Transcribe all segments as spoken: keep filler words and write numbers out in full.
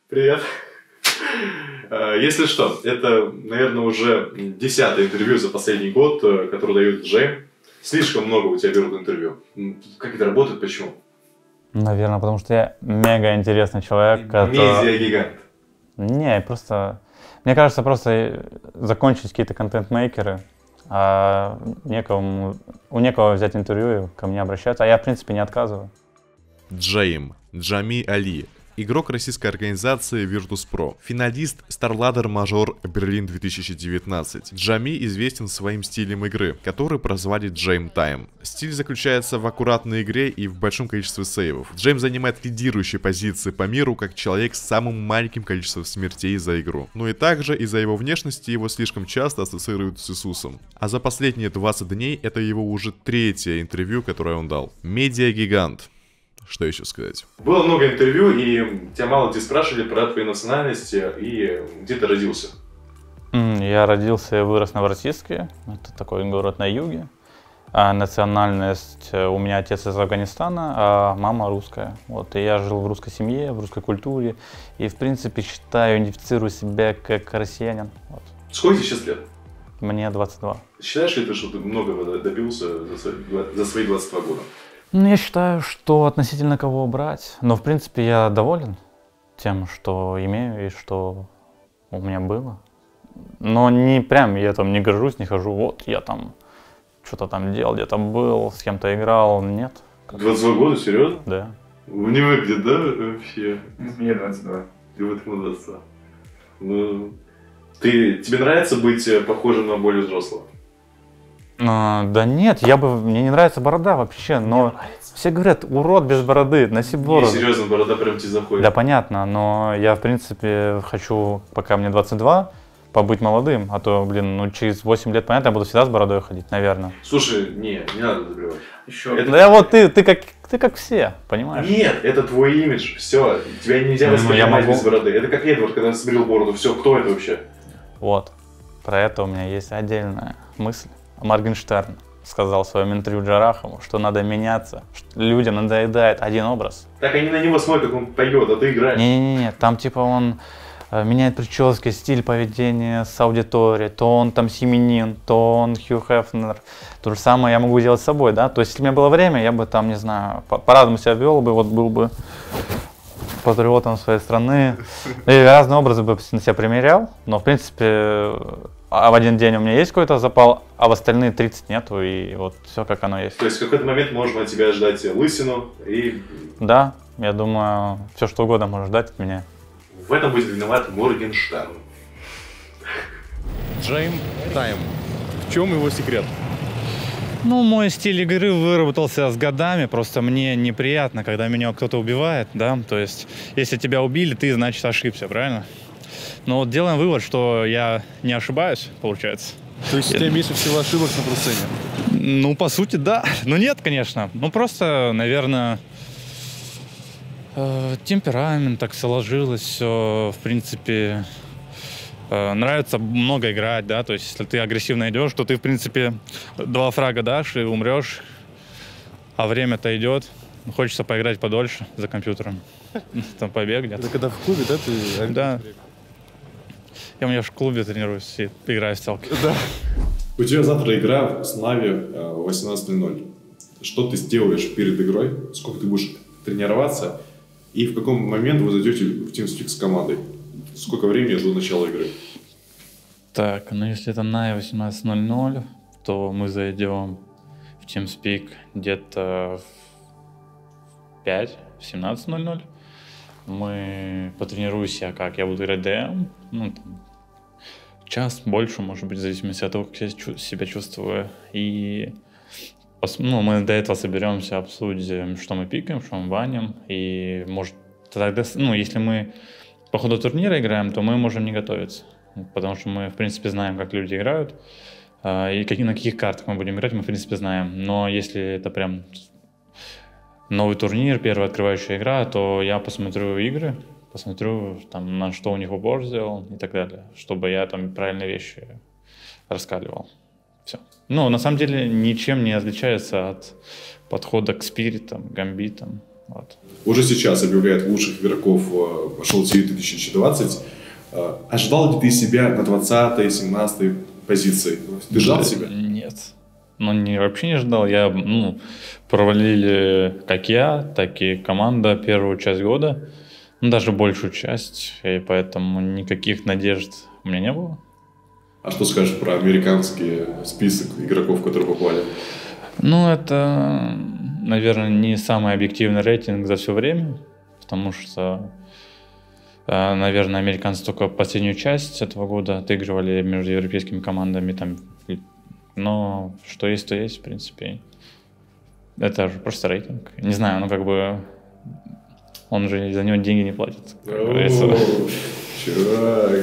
Привет. Если что, это, наверное, уже десятое интервью за последний год, которое дает Джейм. Слишком много у тебя берут интервью. Как это работает, почему? Наверное, потому что я мега интересный человек. Медиа-гигант. Не, просто... Мне кажется, просто закончились какие-то контент-мейкеры, а некому, у некого взять интервью, ко мне обращаться, а я, в принципе, не отказываю. Джейм Джами Али, игрок российской организации Virtus.pro, финалист StarLadder Major Берлин две тысячи девятнадцать. Джами известен своим стилем игры, который прозвали Джейм Тайм. Стиль заключается в аккуратной игре и в большом количестве сейвов. Джейм занимает лидирующие позиции по миру как человек с самым маленьким количеством смертей за игру. Но и также из-за его внешности его слишком часто ассоциируют с Иисусом. А за последние двадцать дней это его уже третье интервью, которое он дал. Медиа-гигант. Что еще сказать? Было много интервью, и тебя мало где спрашивали про твою национальность и где ты родился. Я родился и вырос в Новороссийске. Это такой город на юге. А национальность у меня отец из Афганистана, а мама русская. Вот, и я жил в русской семье, в русской культуре. И, в принципе, считаю, идентифицирую себя как россиянин. Вот. Сколько тебе сейчас лет? Мне двадцать два. Считаешь ли ты, что ты многого добился за свои, за свои двадцать два года? Ну, я считаю, что относительно кого брать. Но, в принципе, я доволен тем, что имею и что у меня было. Но не прям я там не горжусь, не хожу, вот я там что-то там делал, где-то был, с кем-то играл, нет. двадцать два года, серьезно? Да. Не выглядит, да, вообще? Мне двадцать два. И вот ему двадцать два. Ну, ты, тебе нравится быть похожим на более взрослого? А, да нет, я бы, мне не нравится борода вообще, но все говорят, урод без бороды, носи бороду. Не, серьезно, борода прям тебе заходит. Да, понятно, но я, в принципе, хочу, пока мне двадцать два, побыть молодым, а то, блин, ну через восемь лет, понятно, я буду всегда с бородой ходить, наверное. Слушай, не, не надо забивать. Еще. Это... Да вот ты, ты как, ты как все, понимаешь? Нет, это твой имидж, все, тебя нельзя воспринимать ну, могу... без бороды. Это как Эдвард, когда сбрил бороду, все, кто это вообще? Вот, про это у меня есть отдельная мысль. Моргенштерн сказал в своем интервью Джарахову, что надо меняться, что людям надоедает один образ. Так они на него смотрят, как он поет, а ты играешь. Не-не-не, там типа он э, меняет прически, стиль поведения с аудиторией, то он там семенин, то он Хью Хефнер. То же самое я могу делать с собой, да? То есть, если у меня было время, я бы там, не знаю, по-разному себя вел бы, вот был бы патриотом своей страны. И разные образы бы на себя примерял, но в принципе... А в один день у меня есть какой-то запал, а в остальные тридцать нету, и вот все как оно есть. То есть в какой-то момент можно от тебя ждать лысину и... Да, я думаю, все что угодно можно ждать от меня. В этом будет виноват Моргенштерн. Джейм Тайм. В чем его секрет? Ну, мой стиль игры выработался с годами, просто мне неприятно, когда меня кто-то убивает, да, то есть, если тебя убили, ты, значит, ошибся, правильно? Но вот делаем вывод, что я не ошибаюсь, получается. То есть у тебя меньше всего ошибок на просцене? Ну, по сути, да. Ну, нет, конечно. Ну, просто, наверное, э, темперамент так сложилось, все, в принципе, э, нравится много играть, да, то есть, если ты агрессивно идешь, то ты, в принципе, два фрага дашь и умрешь, а время-то идет. Хочется поиграть подольше за компьютером. Там побег где-то. Это когда в клубе, да, ты... Да. Я у меня в клубе тренируюсь и играю в стелки. Да. У тебя завтра игра с Нави в восемнадцать ноль ноль. Что ты сделаешь перед игрой? Сколько ты будешь тренироваться? И в каком момент вы зайдете в TeamSpeak с командой? Сколько времени до начала игры? Так, ну если это на восемнадцать ноль ноль, то мы зайдем в TeamSpeak где-то в пять, в семнадцать ноль ноль. Мы потренируемся, как я буду играть ДМ, ну, там, час, больше, может быть, в зависимости от того, как я себя чувствую. И ну, мы до этого соберемся, обсудим, что мы пикаем, что мы баним. И может тогда, ну, если мы по ходу турнира играем, то мы можем не готовиться. Потому что мы, в принципе, знаем, как люди играют. И какие, на каких картах мы будем играть, мы, в принципе, знаем. Но если это прям новый турнир, первая открывающая игра, то я посмотрю игры, посмотрю, там, на что у них упор сделал и так далее, чтобы я там правильные вещи раскаливал. Все. Ну, на самом деле, ничем не отличается от подхода к спиритам, гамбитам. Вот. Уже сейчас объявляют лучших игроков Шоу ти ви две тысячи двадцать. Ожидал ли ты себя на двадцатой, семнадцатой позиции? Ты ждал себя? Нет. Ну, не, вообще не ждал. Я, ну, провалили как я, так и команда первую часть года. Ну, даже большую часть. И поэтому никаких надежд у меня не было. А что скажешь про американский список игроков, которые попали? Ну, это, наверное, не самый объективный рейтинг за все время. Потому что, наверное, американцы только последнюю часть этого года отыгрывали между европейскими командами. Там, но что есть, то есть, в принципе. Это же просто рейтинг. Не знаю, ну как бы он же за него деньги не платит. Чувак.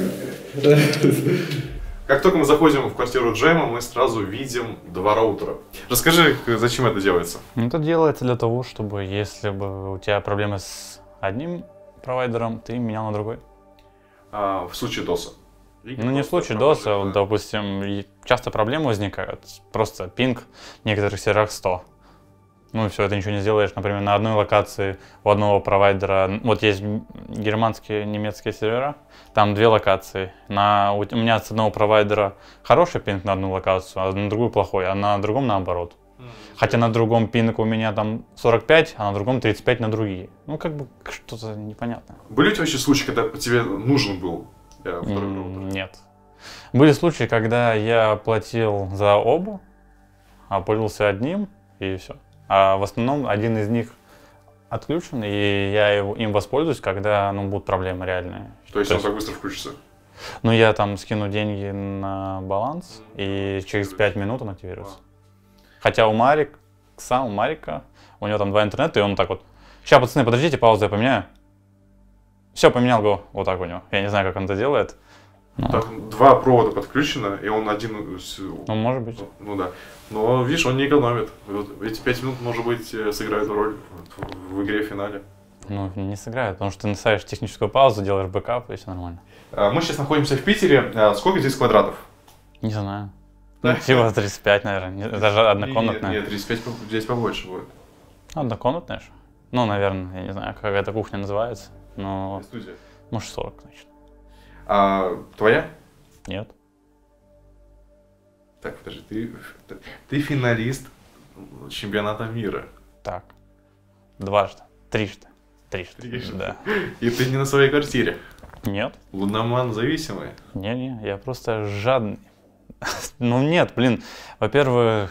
Как только мы заходим в квартиру Джема, мы сразу видим два роутера. Расскажи, зачем это делается? Это делается для того, чтобы если бы у тебя проблемы с одним провайдером, ты менял на другой. А, в случае доса? Ну, не в случае доса, вот, допустим, часто проблемы возникают. Просто пинг в некоторых серверах сто. Ну и все, ты ничего не сделаешь. Например, на одной локации у одного провайдера, вот есть германские, немецкие сервера, там две локации. На, у меня с одного провайдера хороший пинг на одну локацию, а на другую плохой, а на другом наоборот. Mm-hmm. Хотя на другом пинг у меня там сорок пять, а на другом тридцать пять на другие. Ну как бы что-то непонятное. Были у тебя вообще случаи, когда тебе нужен был э, второй роутер? Нет. Были случаи, когда я платил за оба, а пользовался одним и все. А в основном один из них отключен, и я его, им воспользуюсь, когда ну, будут проблемы реальные. То есть То он так быстро включится? Ну, я там скину деньги на баланс, mm-hmm. и через пять минут он активируется. Ah. Хотя у Марик, сам у Марика, у него там два интернета, и он так вот: сейчас, пацаны, подождите, паузу я поменяю. Все, поменял го. Вот так у него. Я не знаю, как он это делает. Ну. Так, два провода подключено, и он один... Ну, может быть. Ну да. Но, видишь, он не экономит. Вот эти пять минут, может быть, сыграют роль в, в игре в финале. Ну, не сыграют, потому что ты ставишь техническую паузу, делаешь бэкап, и все нормально. Мы сейчас находимся в Питере. Сколько здесь квадратов? Не знаю. Да. Типа тридцать пять, наверное. Даже однокомнатная. Нет, нет, тридцать пять здесь побольше будет. Однокомнатная же? Ну, наверное, я не знаю, как эта кухня называется. Но... Студия. Может, сорок, значит. А твоя? Нет. Так, подожди, ты, ты, ты финалист чемпионата мира. Так. Дважды. Трижды. Трижды. Трижды. Да. И ты не на своей квартире? Нет. Луноман зависимый? Не-не, я просто жадный. Ну нет, блин. Во-первых,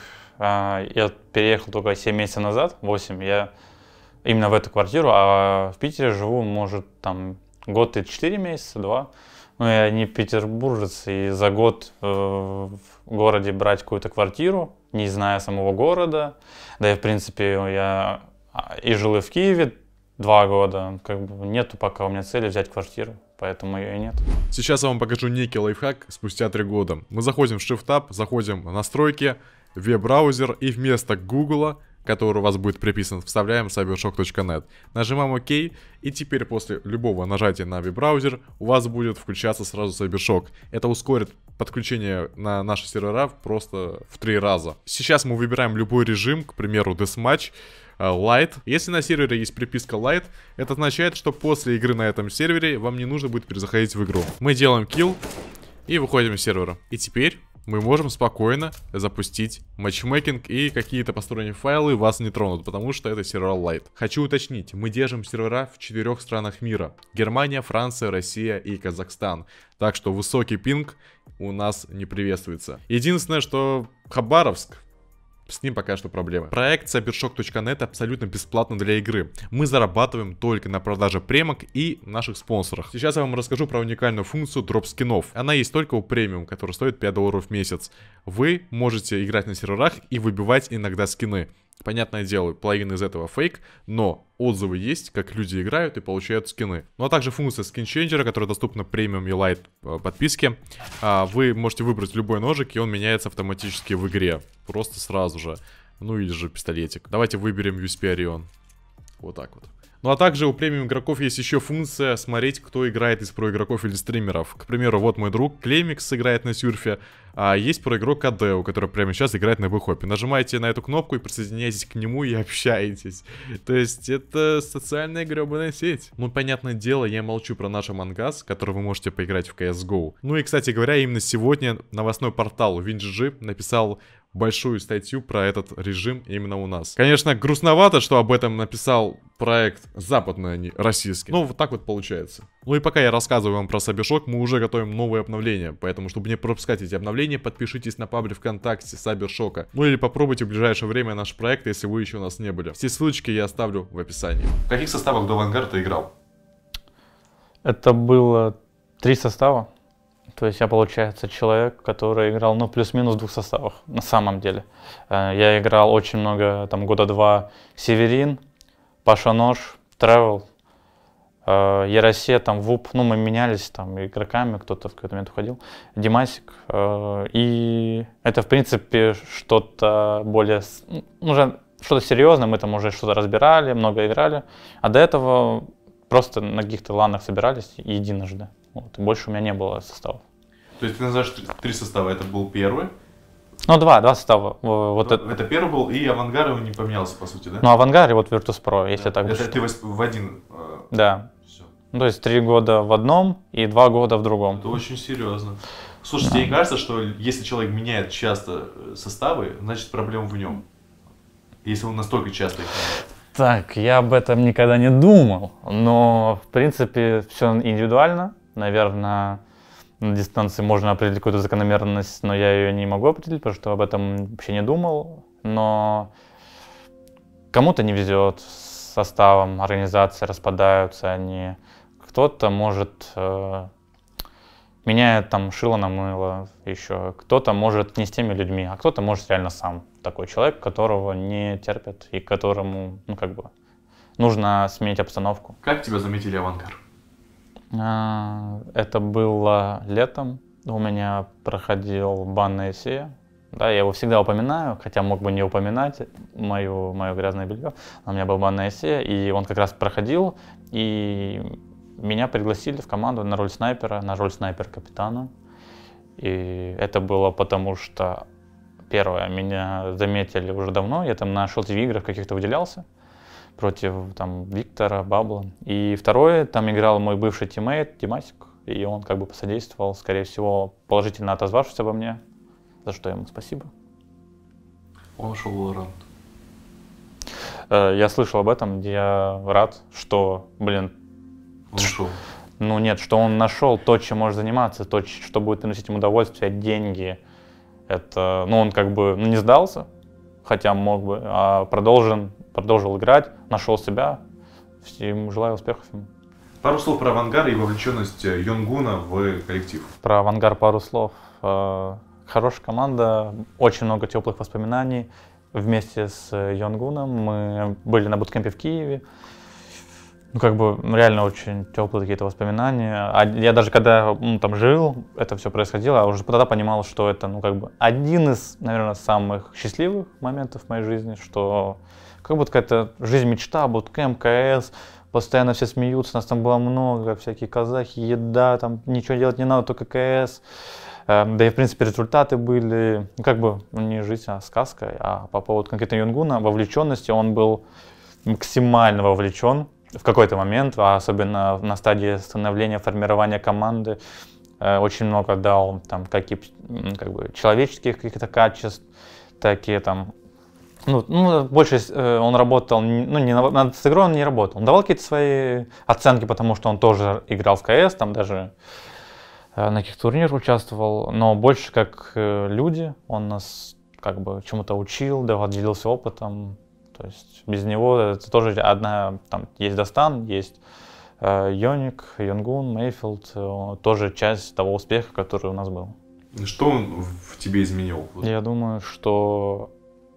я переехал только семь месяцев назад, восемь. Я именно в эту квартиру, а в Питере живу, может, там год и четыре месяца, два. Ну, я не петербуржец, и за год э, в городе брать какую-то квартиру, не зная самого города. Да и, в принципе, я и жил и в Киеве два года. Как бы нету пока у меня цели взять квартиру, поэтому ее и нет. Сейчас я вам покажу некий лайфхак спустя три года. Мы заходим в Shift Tab, заходим в настройки, веб-браузер, и вместо Google, который у вас будет приписан, вставляем cybershock точка нет. Нажимаем ОК, и теперь после любого нажатия на веб-браузер у вас будет включаться сразу CyberShock. Это ускорит подключение на наши сервера просто в три раза. Сейчас мы выбираем любой режим, к примеру, Deathmatch, Light. Если на сервере есть приписка Light, это означает, что после игры на этом сервере вам не нужно будет перезаходить в игру. Мы делаем kill и выходим из сервера. И теперь мы можем спокойно запустить матчмейкинг, и какие-то посторонние файлы вас не тронут, потому что это сервер Light. Хочу уточнить, мы держим сервера в четырех странах мира: Германия, Франция, Россия и Казахстан. Так что высокий пинг у нас не приветствуется. Единственное, что Хабаровск, с ним пока что проблемы. Проект cybershock точка нет абсолютно бесплатно для игры. Мы зарабатываем только на продаже премок и наших спонсорах. Сейчас я вам расскажу про уникальную функцию дроп скинов. Она есть только у премиум, который стоит пять долларов в месяц. Вы можете играть на серверах и выбивать иногда скины. Понятное дело, половина из этого фейк, но отзывы есть, как люди играют и получают скины. Ну а также функция скинченджера, которая доступна премиум и лайт подписке. Вы можете выбрать любой ножик, и он меняется автоматически в игре. Просто сразу же. Ну или же пистолетик. Давайте выберем ю эс пи Orion. Вот так вот. Ну а также у премиум игроков есть еще функция смотреть, кто играет из проигроков или стримеров. К примеру, вот мой друг Клемикс играет на Сюрфе, а есть проигрок Кадео, который прямо сейчас играет на Бэхопе. Нажимаете на эту кнопку и присоединяйтесь к нему и общаетесь. То есть это социальная гребаная сеть. Ну, понятное дело, я молчу про наш Among Us, который вы можете поиграть в си эс го. Ну и, кстати говоря, именно сегодня новостной портал WinGG написал большую статью про этот режим именно у нас. Конечно, грустновато, что об этом написал проект западный, а не российский. Но вот так вот получается. Ну и пока я рассказываю вам про Сабершок, мы уже готовим новые обновления. Поэтому, чтобы не пропускать эти обновления, подпишитесь на паблик ВКонтакте Сабершока. Ну или попробуйте в ближайшее время наш проект, если вы еще у нас не были. Все ссылочки я оставлю в описании. В каких составах до Авангарда ты играл? Это было три состава. То есть я, получается, человек, который играл, ну, плюс-минус в двух составах, на самом деле. Я играл очень много, там, года два Северин, Паша Нож, Тревел, Еросия, там, Вуп, ну, мы менялись там игроками, кто-то в какой-то момент уходил, Димасик. И это, в принципе, что-то более, ну, уже что-то серьезное, мы там уже что-то разбирали, много играли. А до этого просто на каких-то ланах собирались единожды. Вот, больше у меня не было составов. То есть ты называешь три состава, это был первый? Ну, два, два состава. Вот это, это первый был, и Авангард его не поменялся, по сути, да? Ну, Авангард и вот Virtus.pro, если да. так Это ты в один? Э... Да. Все. Ну, то есть три года в одном и два года в другом. Это очень серьезно. Слушай, да. Тебе не кажется, что если человек меняет часто составы, значит проблема в нем? Если он настолько часто их меняет? Так, я об этом никогда не думал, но, в принципе, все индивидуально. Наверное, на дистанции можно определить какую-то закономерность, но я ее не могу определить, потому что об этом вообще не думал. Но кому-то не везет с составом, организации распадаются они. Кто-то может э, меняет там шило на мыло еще. Кто-то может не с теми людьми, а кто-то может реально сам. Такой человек, которого не терпят и которому, ну, как бы, нужно сменить обстановку. Как тебя заметили Авангард? Это было летом. У меня проходил бан на эсе. Да, я его всегда упоминаю, хотя мог бы не упоминать мою, мое грязное белье. У меня был бан на эсе, и он как раз проходил. И меня пригласили в команду на роль снайпера, на роль снайпер-капитана. И это было потому, что, первое, меня заметили уже давно. Я там на шелте играх каких-то выделялся против там Виктора, Бабла. И второе, там играл мой бывший тиммейт Димасик, и он как бы посодействовал, скорее всего, положительно отозвавшись обо мне, за что ему спасибо. Он ушел в Valorant. Я слышал об этом, я рад, что, блин... Он ушел. Ну нет, что он нашел то, чем может заниматься, то, что будет приносить ему удовольствие, деньги. Это, ну он как бы ну, не сдался, хотя мог бы, а продолжен, продолжил играть, нашел себя. Всем желаю успехов ему. Пару слов про Авангард и вовлеченность Йонгуна в коллектив. Про Авангард пару слов. Хорошая команда, очень много теплых воспоминаний. Вместе с Йонгуном мы были на буткемпе в Киеве. Ну, как бы, реально очень теплые какие-то воспоминания. А я даже когда ну, там жил, это все происходило, я уже тогда понимал, что это, ну, как бы, один из, наверное, самых счастливых моментов в моей жизни, что как будто какая-то жизнь мечта, буткемп, КС, постоянно все смеются, нас там было много, всякие казахи, еда, там ничего делать не надо, только КС. Да и, в принципе, результаты были, ну, как бы, не жизнь, а сказка. А по поводу конкретно Йонгуна, вовлеченности, он был максимально вовлечен в какой-то момент, а особенно на стадии становления, формирования команды. Очень много дал, там, как, и, как бы, человеческих каких-то качеств, такие там, ну, ну, больше он работал, ну, не над с игрой он не работал, он давал какие-то свои оценки, потому что он тоже играл в КС, там даже на каких-то турнирах участвовал, но больше как люди, он нас как бы чему-то учил, давал, делился опытом, то есть без него это тоже одна, там есть Достан, есть э, Йоник, Йонгун, Мейфилд, э, тоже часть того успеха, который у нас был. Что он в тебе изменил? Я думаю, что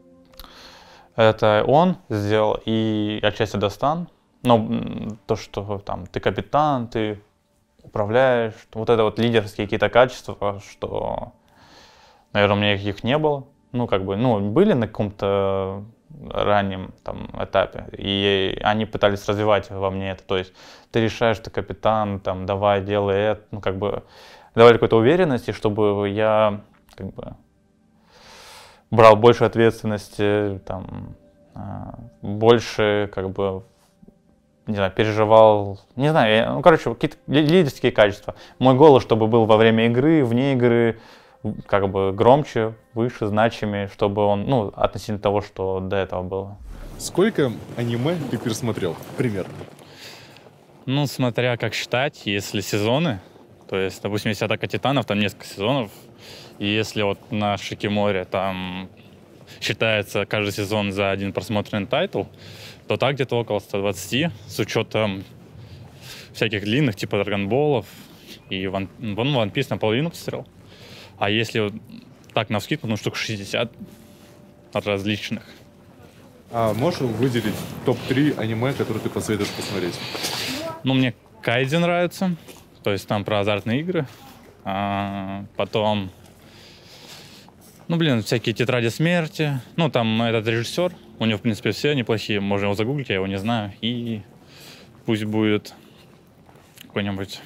это он сделал и отчасти Достан, но то, что там ты капитан, ты управляешь, вот это вот лидерские какие-то качества, что, наверное, у меня их не было. Ну, как бы, ну, были на каком-то раннем там этапе. И они пытались развивать во мне это. То есть ты решаешь, ты капитан, там, давай, делай это. Ну, как бы давали какой-то уверенности, чтобы я как бы брал больше ответственности, там, больше, как бы, не знаю, переживал, не знаю, я, ну, короче, какие-то лидерские качества. Мой голос, чтобы был во время игры, вне игры, как бы громче, выше, значимее, чтобы он, ну, относительно того, что до этого было. Сколько аниме ты пересмотрел? Примерно. Ну, смотря как считать, если сезоны, то есть, допустим, если «Атака Титанов», там несколько сезонов, и если вот на Шикиморе там считается каждый сезон за один просмотренный тайтл, то так где-то около ста двадцати, с учетом всяких длинных, типа Драгонболов, и One, One Piece наполовину посмотрел. А если вот так навскидку, ну, штук шестьдесят различных. А можешь выделить топ три аниме, которые ты посоветуешь посмотреть? Ну, мне Кайдзи нравится, то есть там про азартные игры. А потом, ну, блин, всякие «Тетради смерти». Ну, там этот режиссер, у него, в принципе, все неплохие. Можно его загуглить, я его не знаю. И пусть будет какой-нибудь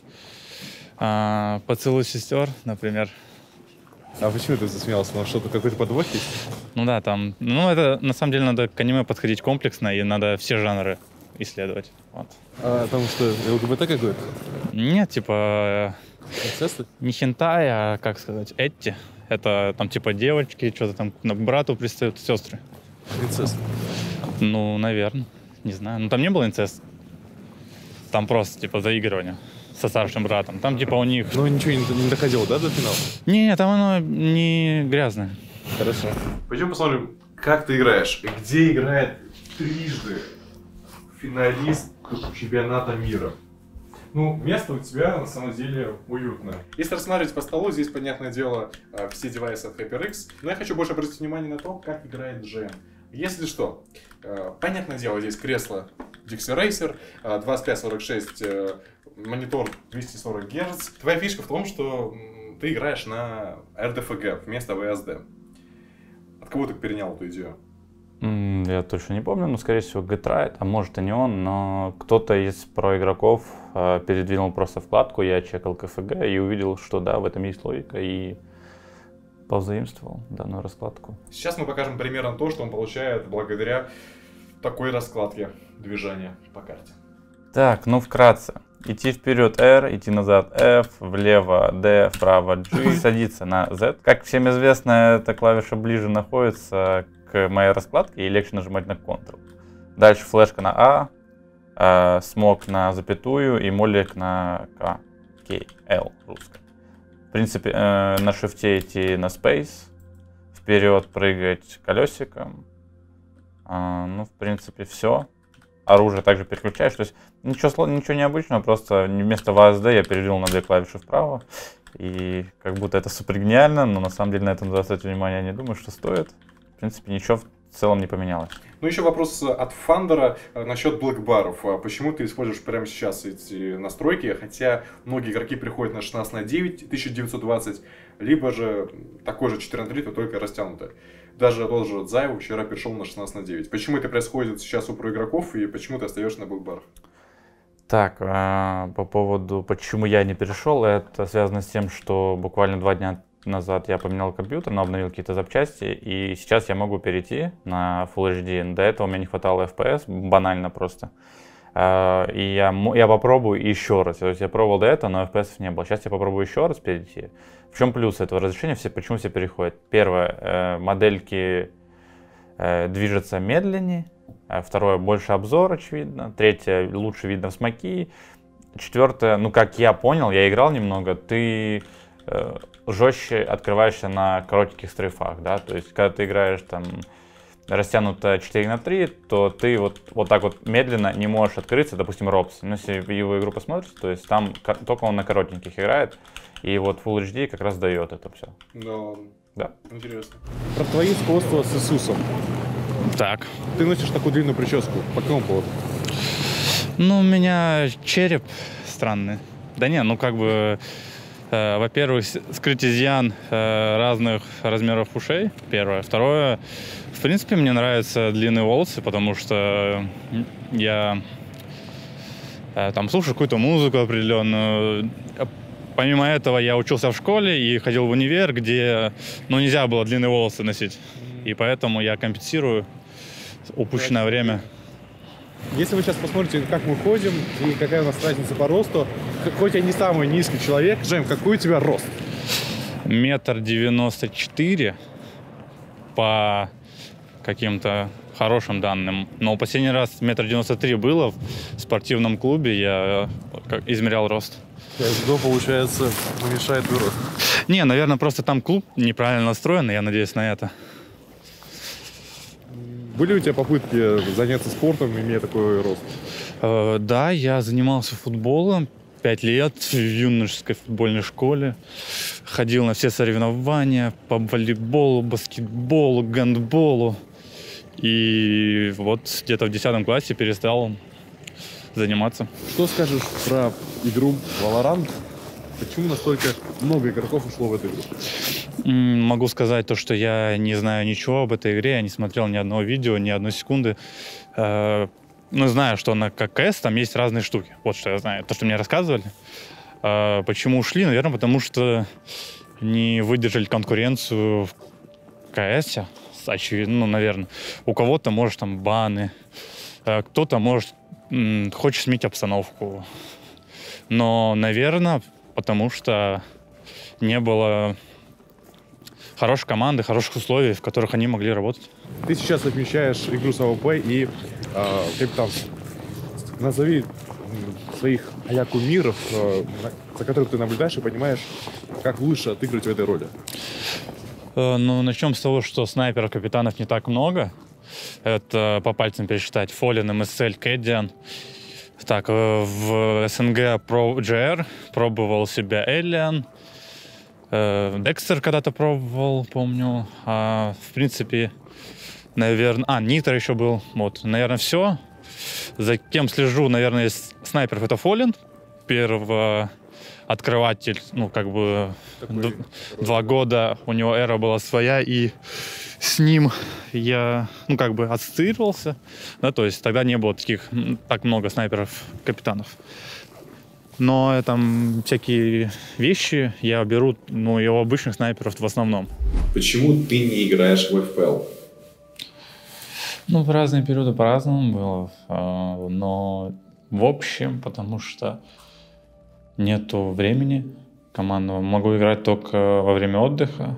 а, «Поцелуй сестер», например. А почему ты засмеялся? Ну, что-то, какой-то подвох есть? Ну да, там, ну, это, на самом деле, надо к аниме подходить комплексно, и надо все жанры исследовать. Вот. А там что, ЛГБТ какой-то? Нет, типа, Инцесты? не хентай, а, как сказать, этти. Это там типа девочки, что-то там к брату пристают, сестры. Инцест. Ну, наверное, не знаю. Ну, там не было инцест. Там просто, типа, заигрывание со старшим братом. Там, типа, у них... Ну, ничего не, не доходило, да, до финала? Не, там оно не грязное. Хорошо. Пойдем посмотрим, как ты играешь. Где играет трижды финалист чемпионата мира. Ну, место у тебя на самом деле уютное. Если рассматривать по столу, здесь, понятное дело, все девайсы от HyperX. Но я хочу больше обратить внимание на то, как играет джи эм. Если что, понятное дело, здесь кресло Dixie Racer, двадцать пять сорок шесть, монитор двести сорок герц. Твоя фишка в том, что ты играешь на эр ди эф джи вместо ви эс ди. От кого ты перенял эту идею? Я точно не помню, но, скорее всего, Getright, а может и не он, но кто-то из проигроков э, передвинул просто вкладку, я чекал ка эф джи и увидел, что да, в этом есть логика, и позаимствовал данную раскладку. Сейчас мы покажем примерно то, что он получает благодаря такой раскладке движения по карте. Так, ну вкратце. Идти вперед R, идти назад F, влево D, вправо G, садиться на Z. Как всем известно, эта клавиша ближе находится к моей раскладке и легче нажимать на Ctrl. Дальше флешка на A, смог на запятую и молик на K, K, L русская. В принципе, э, на шифте идти на Space, вперед прыгать колесиком. Э, ну, в принципе, все. Оружие также переключаешь, то есть ничего, ничего необычного, просто вместо ви эс ди я перевел на две клавиши вправо, и как будто это супер гениально, но на самом деле на этом заострять внимание я не думаю, что стоит. В принципе, ничего в целом не поменялось. Ну, еще вопрос от Фандера насчет блэкбаров. Почему ты используешь прямо сейчас эти настройки, хотя многие игроки приходят на шестнадцать на девять тысяча девятьсот двадцать, либо же такой же четырнадцать на три, но только растянутый. Даже тот же Дзайв вчера перешел на шестнадцать на девять. Почему это происходит сейчас у проигроков и почему ты остаешься на блэкбарах? Так, э, по поводу, почему я не перешел, это связано с тем, что буквально два дня назад я поменял компьютер, но обновил какие-то запчасти, и сейчас я могу перейти на Full эйч ди. До этого мне не хватало эф пи эс, банально просто. Э, и я, я попробую еще раз. То есть я пробовал до этого, но эф пи эс не было. Сейчас я попробую еще раз перейти. В чем плюс этого разрешения? Все, почему все переходят? Первое, э, модельки э, движутся медленнее. Второе, больше обзор, очевидно. Третье, лучше видно в смоки. Четвертое, ну как я понял, я играл немного, ты э, жестче открываешься на коротеньких стрейфах, да, то есть когда ты играешь там растянуто четыре на три, то ты вот, вот так вот медленно не можешь открыться, допустим, Робс. Ну, если его игру посмотришь, то есть там только он на коротеньких играет, и вот Full эйч ди как раз дает это все. Да. Да. Интересно. Про твои сходства с Иисусом. Так. Ты носишь такую длинную прическу. По какому поводу? Ну, у меня череп странный. Да не, ну как бы Э, во-первых, скрыть изъян э, разных размеров ушей, первое. Второе, в принципе, мне нравятся длинные волосы, потому что я э, там слушаю какую-то музыку определенную. Помимо этого, я учился в школе и ходил в универ, где, ну, нельзя было длинные волосы носить. И поэтому я компенсирую упущенное время. Если вы сейчас посмотрите, как мы ходим и какая у нас разница по росту, хоть я не самый низкий человек, Жень, какой у тебя рост? Метр девяносто четыре по каким-то хорошим данным. Но последний раз метр девяносто три было в спортивном клубе, я измерял рост. Что, получается, мешает твой рост? Не, наверное, просто там клуб неправильно настроен, я надеюсь на это. Были у тебя попытки заняться спортом, имея такой рост? Э, да, я занимался футболом пять лет в юношеской футбольной школе. Ходил на все соревнования по волейболу, баскетболу, гандболу. И вот где-то в десятом классе перестал заниматься. Что скажешь про игру Valorant? Почему настолько много игроков ушло в эту игру? Могу сказать то, что я не знаю ничего об этой игре, я не смотрел ни одного видео, ни одной секунды. Э, ну, знаю, что на КС там есть разные штуки. Вот что я знаю, то, что мне рассказывали. Э, почему ушли? Наверное, потому что не выдержали конкуренцию в КС. Очевидно, ну, наверное. У кого-то, может, там баны, э, кто-то, может, м- хочет сменить обстановку. Но, наверное, потому что не было хорошей команды, хороших условий, в которых они могли работать. Ты сейчас отмечаешь игру с АВП и э, капитанство. Назови своих а-ля кумиров, э, за которых ты наблюдаешь и понимаешь, как лучше отыгрывать в этой роли. Э, ну, начнем с того, что снайперов-капитанов не так много. Это по пальцам пересчитать. Фолин, эм эс эль, Кэддиан. Так, в СНГ про джи ар пробовал себя Эллиан. Декстер когда-то пробовал, помню. А, в принципе, наверное... А, Нитро еще был. Вот, наверное, все. За кем слежу, наверное, из снайперов это Фолин. Первооткрыватель, ну, как бы... Д- два года у него эра была своя, и с ним я, ну, как бы ассоциировался. Да, то есть тогда не было таких, так много снайперов-капитанов. Но там всякие вещи я беру, ну, и у обычных снайперов в основном. Почему ты не играешь в эф пи эл? Ну, в разные периоды по-разному было. Но в общем, потому что нету времени командного. Могу играть только во время отдыха.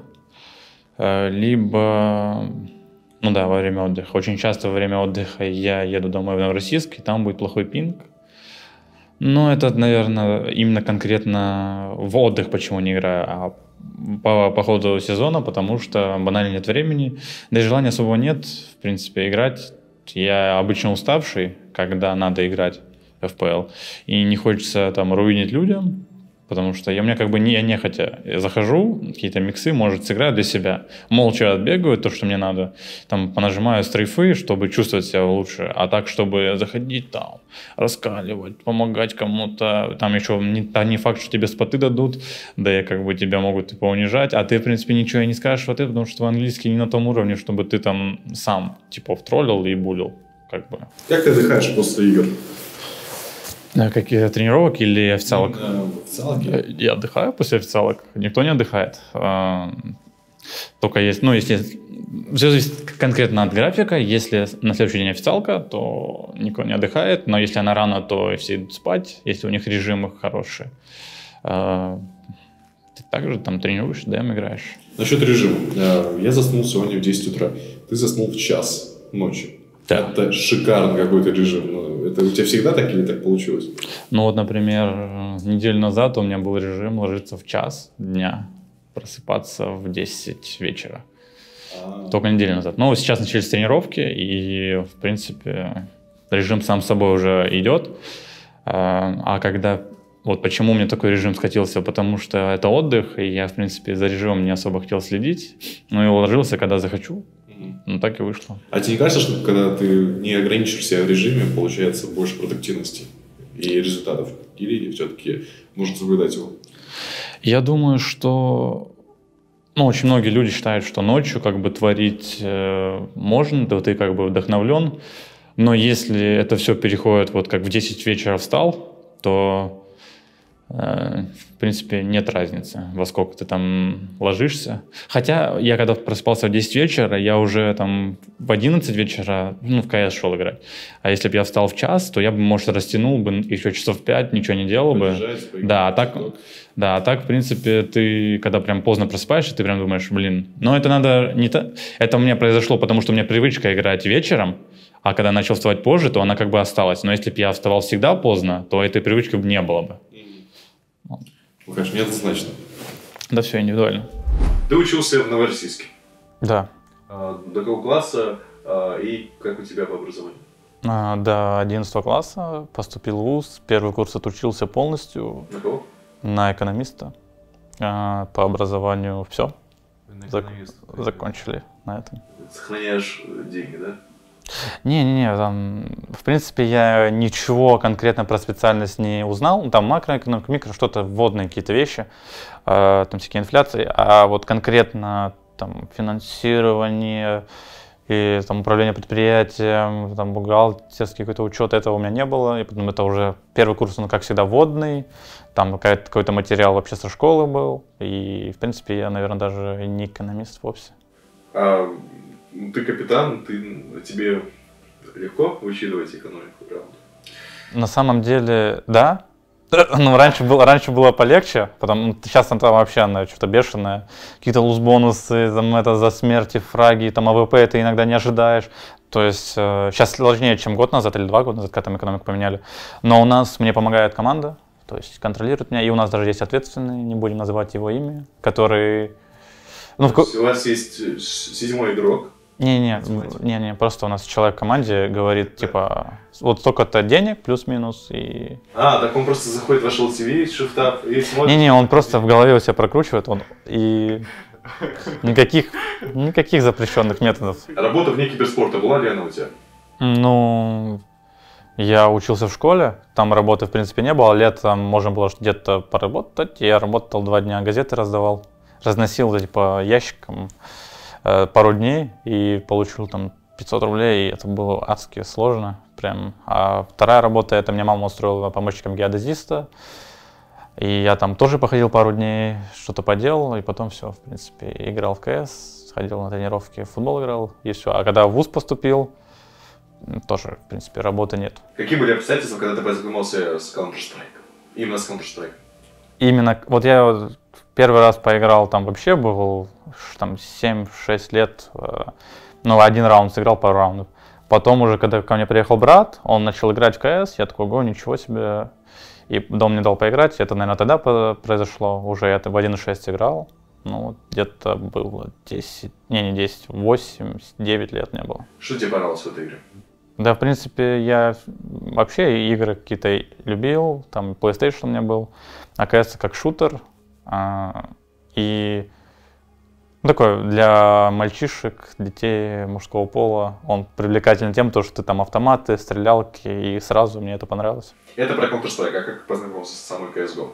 Либо, ну да, во время отдыха. Очень часто во время отдыха я еду домой в Новороссийск, и там будет плохой пинг. Но это, наверное, именно конкретно в отдых почему не играю, а по, по ходу сезона, потому что банально нет времени, да и желания особо нет, в принципе, играть. Я обычно уставший, когда надо играть в эф пи эл, и не хочется там руинить людям, потому что я, у меня как бы не, я нехотя я захожу, какие-то миксы, может, сыграю для себя, молча отбегаю то, что мне надо, там понажимаю стрейфы, чтобы чувствовать себя лучше, а так, чтобы заходить там, раскаливать, помогать кому-то, там еще не, да, не факт, что тебе споты дадут, да и как бы тебя могут типа унижать, а ты, в принципе, ничего и не скажешь в ответ, потому что английский не на том уровне, чтобы ты там сам, типа, втроллил и булил, как бы. Как ты отдыхаешь после игр? Какие тренировок или официалок? Официалки. Я отдыхаю после официалок. Никто не отдыхает. Только есть, ну, если все зависит конкретно от графика. Если на следующий день официалка, то никто не отдыхает. Но если она рано, то все идут спать, если у них режимы хорошие. Ты также там тренируешь, дэм играешь. Насчет режима. Я заснул сегодня в десять утра. Ты заснул в час ночи. Да. Это шикарный какой-то режим. Это у тебя всегда так или так получилось? Ну вот, например, неделю назад у меня был режим ложиться в час дня, просыпаться в десять вечера. А-а-а. Только неделю назад. Но сейчас начались тренировки, и, в принципе, режим сам собой уже идет. А, а когда... Вот почему у меня такой режим скатился, потому что это отдых, и я, в принципе, за режимом не особо хотел следить. Ну и уложился, когда захочу. Ну, так и вышло. А тебе не кажется, что когда ты не ограничиваешь себя в режиме, получается больше продуктивности? и результатов? Или все-таки нужно соблюдать его? Я думаю, что ну, очень многие люди считают, что ночью как бы творить э, можно, то ты как бы вдохновлен, но если это все переходит вот как в десять вечера встал, то в принципе, нет разницы, во сколько ты там ложишься. Хотя я когда просыпался в десять вечера, я уже там в одиннадцать вечера ну, в КС шел играть. А если бы я встал в час, то я бы, может, растянул бы еще часов пять, ничего не делал бы. Да, а так, да, а так, в принципе, ты, когда прям поздно просыпаешься, ты прям думаешь, блин, но это надо не то. Это у меня произошло, потому что у меня привычка играть вечером, а когда начал вставать позже, то она как бы осталась. Но если бы я вставал всегда поздно, то этой привычки бы не было бы. Ну, конечно, неоднозначно. Да, все индивидуально. Ты учился в Новороссийске? Да. А, до какого класса а, и как у тебя по образованию? А, до одиннадцатого класса поступил в вуз. Первый курс отучился полностью. На кого? На экономиста. А, по образованию все. Зак... Закончили на этом. Сохраняешь деньги, да? Не-не-не, там, в принципе, я ничего конкретно про специальность не узнал. Там макроэкономика, микро, что-то, вводные какие-то вещи, э, там всякие инфляции. А вот конкретно там финансирование и там управление предприятием, там бухгалтерский какой-то учет, этого у меня не было. И потом это уже первый курс, он, как всегда, вводный. Там какой-то материал вообще со школы был. И, в принципе, я, наверное, даже не экономист вовсе. А... Ты капитан, ты, тебе легко вычитывать экономику, правда? На самом деле, да. Ну, раньше было, раньше было полегче, потому сейчас там вообще она что-то бешеная. Какие-то луз-бонусы, там это за смерти, фраги, там АВП ты иногда не ожидаешь. То есть э, сейчас сложнее, чем год назад или два года назад, когда там экономику поменяли. Но у нас, мне помогает команда, то есть контролирует меня. И у нас даже есть ответственный, не будем называть его имя, который... Ну, то есть у вас есть седьмой игрок. Не-не, не-не, просто у нас человек в команде говорит, типа, вот столько-то денег, плюс-минус, и... А, так он просто заходит в ваш эл ти ви, шифтап, и смотрит... Не-не, он просто в голове у себя прокручивает, он, и никаких, никаких запрещенных методов. Работа вне киберспорта была ли она у тебя? Ну, я учился в школе, там работы, в принципе, не было, летом можно было где-то поработать, я работал два дня, газеты раздавал, разносил, типа, ящиком, пару дней и получил там пятьсот рублей, и это было адски сложно прям. А вторая работа, это мне мама устроила помощником геодезиста, и я там тоже походил пару дней, что-то поделал, и потом все, в принципе, играл в КС, ходил на тренировки, в футбол играл, и все. А когда в вуз поступил, тоже, в принципе, работы нет. Какие были обстоятельства, когда ты познакомился с Counter-Strike? Именно с Counter-Strike? Именно, вот я первый раз поиграл, там вообще был там семь-шесть лет, ну, один раунд сыграл, пару раундов. Потом уже, когда ко мне приехал брат, он начал играть в КС, я такой, ого, ничего себе. И дом мне дал поиграть, это, наверное, тогда произошло, уже я в один и шесть играл. Ну, где-то было десять, не, не десять, восемь-девять лет не было. Что тебе понравилось в этой игре? Да, в принципе, я вообще игры какие-то любил, там PlayStation у меня был, а КС как шутер, а, и ну, такой для мальчишек, детей мужского пола, он привлекательный тем, что ты там автоматы, стрелялки, и сразу мне это понравилось. Это про Counter-Strike, а как познакомился с самой си эс го?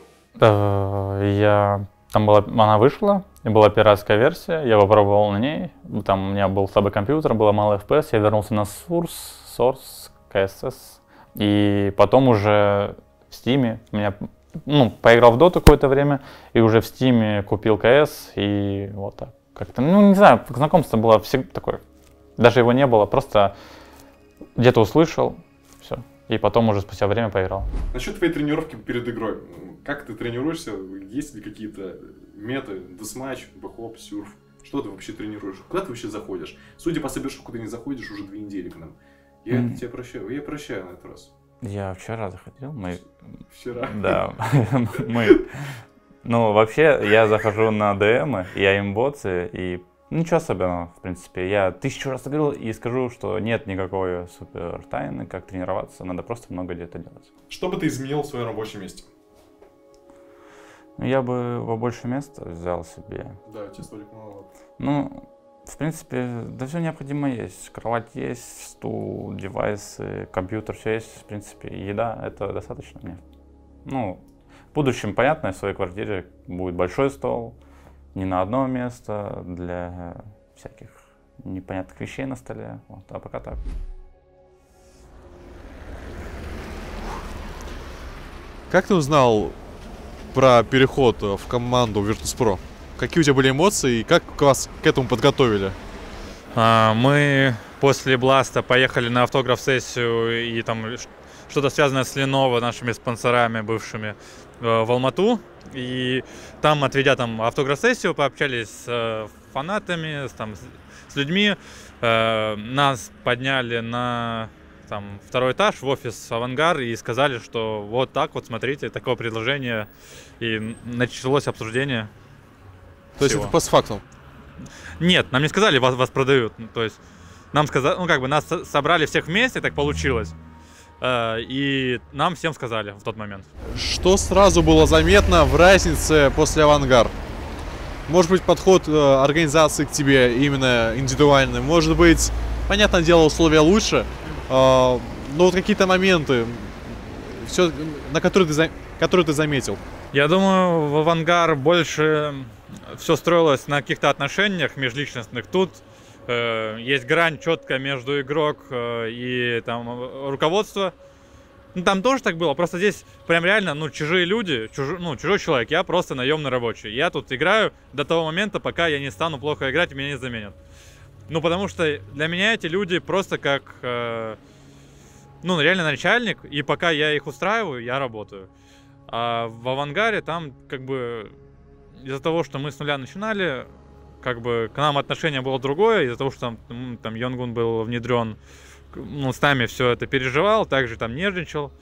Я... Там была, она вышла, и была пиратская версия, я попробовал на ней, там у меня был слабый компьютер, было мало эф пи эс, я вернулся на Source, Source, кей эс эс, и потом уже в Steam, меня, ну, поиграл в Dota какое-то время, и уже в Steam купил КС, и вот так, как-то, ну, не знаю, знакомство было всегда такое, даже его не было, просто где-то услышал, все. И потом уже спустя время поиграл. Насчет твоей тренировки перед игрой. Как ты тренируешься? Есть ли какие-то меты? Десматч, бэхоп, сюрф? Что ты вообще тренируешь? Куда ты вообще заходишь? Судя по собешку, ты не заходишь уже две недели к нам. Я mm. тебя прощаю. Я прощаю на этот раз. Я вчера заходил. Мы... Вчера? Да. Мы... Ну, вообще, я захожу на ДМы, я имботы, и ничего особенного, в принципе. Я тысячу раз говорил и скажу, что нет никакой супер тайны, как тренироваться, надо просто много где-то делать. Что бы ты изменил в своем рабочем месте? Я бы во больше места взял себе. Да, тебе столик мало. Ну, В принципе, да все необходимо есть. Кровать есть, стул, девайсы, компьютер, все есть. В принципе, еда — это достаточно мне. Ну, в будущем, понятно, в своей квартире будет большой стол, не на одно место, для всяких непонятных вещей на столе. Вот, а пока так. Как ты узнал про переход в команду Virtus.pro? Какие у тебя были эмоции и как вас к этому подготовили? А, мы после Бласта поехали на автограф-сессию и там что-то связанное с Lenovo, нашими спонсорами бывшими, в Алмату. И там, отведя там автограф-сессию, пообщались с фанатами, с, там, с людьми. Нас подняли на там, второй этаж в офис «Авангар» и сказали, что вот так вот, смотрите, такое предложение. И началось обсуждение. То есть всего. это постфактум? Нет, нам не сказали, вас, вас продают. То есть нам сказали, ну как бы нас собрали всех вместе, так получилось. И нам всем сказали в тот момент. Что сразу было заметно в разнице после «Авангар»? Может быть, подход организации к тебе именно индивидуальный, может быть, понятное дело, условия лучше, но вот какие-то моменты, все, на которые ты, которые ты заметил. Я думаю, в «Авангар» больше все строилось на каких-то отношениях межличностных. Тут э, есть грань четкая между игрок э, и там руководство. Ну, там тоже так было, просто здесь прям реально, ну, чужие люди, чуж, ну, чужой человек, я просто наемный рабочий. Я тут играю до того момента, пока я не стану плохо играть и меня не заменят. Ну, потому что для меня эти люди просто как, э, ну, реально начальник, и пока я их устраиваю, я работаю. А в «Авангаре» там как бы из-за того, что мы с нуля начинали, как бы к нам отношение было другое, из-за того, что там, там Йонгун был внедрен, ну, с нами все это переживал, также там нервничал.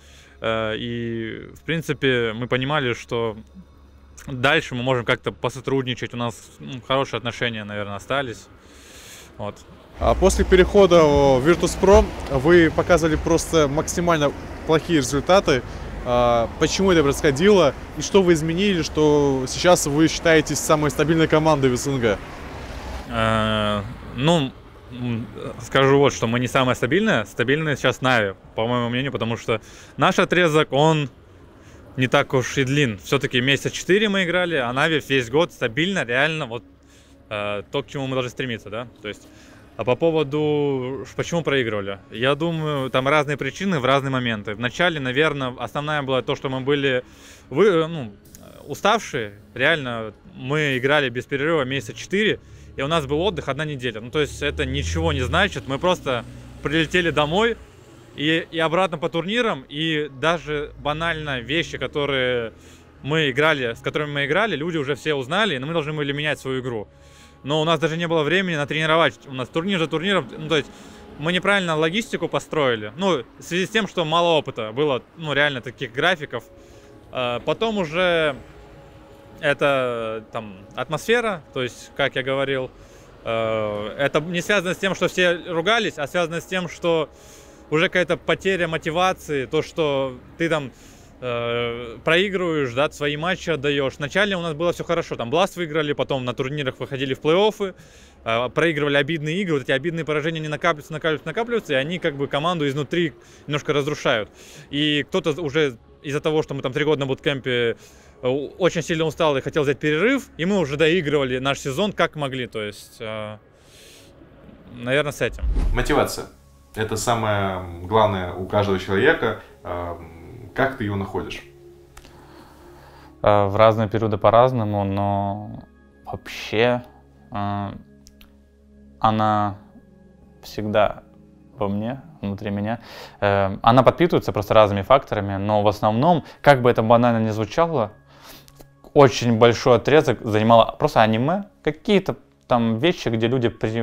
И, в принципе, мы понимали, что дальше мы можем как-то посотрудничать, у нас ну, хорошие отношения, наверное, остались. Вот. А после перехода в Virtus.pro вы показывали просто максимально плохие результаты. Почему это происходило и что вы изменили, что сейчас вы считаетесь самой стабильной командой в СНГ? Э, ну, скажу вот, что мы не самая стабильная. Стабильная сейчас Нави, по моему мнению, потому что наш отрезок, он не так уж и длин. Все-таки месяца четыре мы играли, а Нави весь год стабильно, реально вот э, то, к чему мы должны стремиться, да. То есть, а по поводу, почему проигрывали? Я думаю, там разные причины в разные моменты. Вначале, наверное, основная была то, что мы были вы, ну, уставшие. Реально, мы играли без перерыва месяца четыре, и у нас был отдых одна неделя. Ну, то есть это ничего не значит. Мы просто прилетели домой и, и обратно по турнирам. И даже банально вещи, которые мы играли, с которыми мы играли, люди уже все узнали, но мы должны были менять свою игру. Но у нас даже не было времени натренировать. У нас турнир за турниром. Ну, то есть мы неправильно логистику построили. Ну, в связи с тем, что мало опыта. Было, ну, реально таких графиков. Потом уже это там атмосфера. То есть, как я говорил, это не связано с тем, что все ругались, а связано с тем, что уже какая-то потеря мотивации. То, что ты там проигрываешь, да, свои матчи отдаешь. Вначале у нас было все хорошо, там Blast выиграли, потом на турнирах выходили в плей-оффы, проигрывали обидные игры, вот эти обидные поражения не накапливаются, накапливаются, накапливаются, и они как бы команду изнутри немножко разрушают. И кто-то уже из-за того, что мы там три года на буткемпе очень сильно устал и хотел взять перерыв, и мы уже доигрывали наш сезон как могли, то есть, наверное, с этим. Мотивация. Это самое главное у каждого человека. Как ты ее находишь? В разные периоды по-разному, но вообще э, она всегда во мне, внутри меня. Э, она подпитывается просто разными факторами, но в основном, как бы это банально ни звучало, очень большой отрезок занимало просто аниме, какие-то там вещи, где люди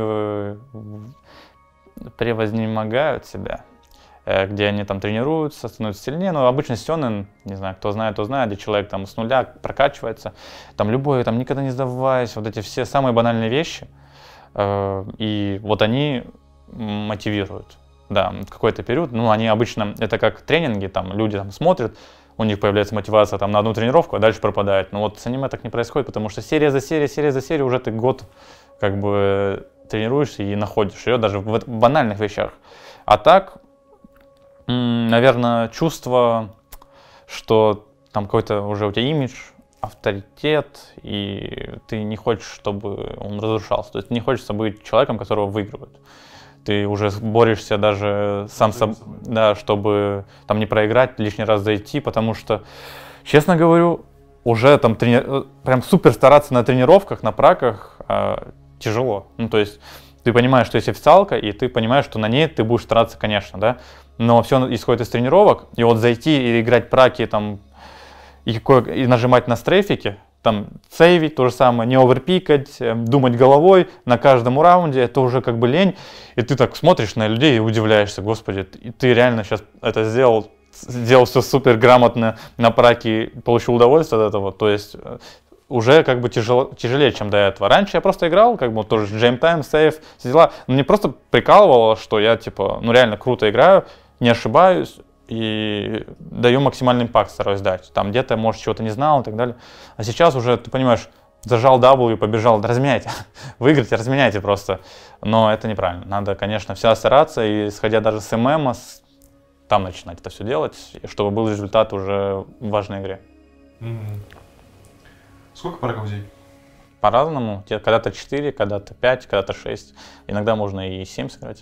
превознемогают себя, где они там тренируются, становятся сильнее. Но обычно сёнэн, не знаю, кто знает, то знает, где человек там с нуля прокачивается, там любой, там никогда не сдаваясь, вот эти все самые банальные вещи, и вот они мотивируют, да, в какой-то период. Ну, они обычно, это как тренинги, там люди там смотрят, у них появляется мотивация там на одну тренировку, а дальше пропадает. Но вот с аниме так не происходит, потому что серия за серией, серия за серией, уже ты год как бы тренируешься и находишь ее даже в банальных вещах. А так, наверное, чувство, что там какой-то уже у тебя имидж, авторитет, и ты не хочешь, чтобы он разрушался. То есть не хочется быть человеком, которого выигрывают. Ты уже борешься даже сам собой, да, чтобы там не проиграть, лишний раз зайти, потому что, честно говорю, уже там трени... прям супер стараться на тренировках, на праках э, тяжело. Ну, то есть ты понимаешь, что есть официалка, и ты понимаешь, что на ней ты будешь стараться, конечно, да, но все исходит из тренировок, и вот зайти и играть праки там, и, и нажимать на стрейфики, там, сейвить, то же самое, не оверпикать, думать головой на каждом раунде, это уже как бы лень. И ты так смотришь на людей и удивляешься, господи, ты реально сейчас это сделал, сделал все супер грамотно на праке, получил удовольствие от этого. То есть уже как бы тяжело, тяжелее, чем до этого. Раньше я просто играл, как бы тоже джейм тайм, сейв, все дела. Но мне просто прикалывало, что я типа, ну реально круто играю, не ошибаюсь. И даю максимальный импакт, стараюсь дать. Там где-то, может, чего-то не знал и так далее. А сейчас уже, ты понимаешь, зажал W, побежал, разменяйте. Выиграйте, разменяйте просто. Но это неправильно. Надо, конечно, всегда стараться, и исходя даже с эм эм, там начинать это все делать, чтобы был результат уже в важной игре. Mm-hmm. Сколько праков в день? По-разному. Когда-то четыре, когда-то пять, когда-то шесть. Иногда можно и семь сыграть.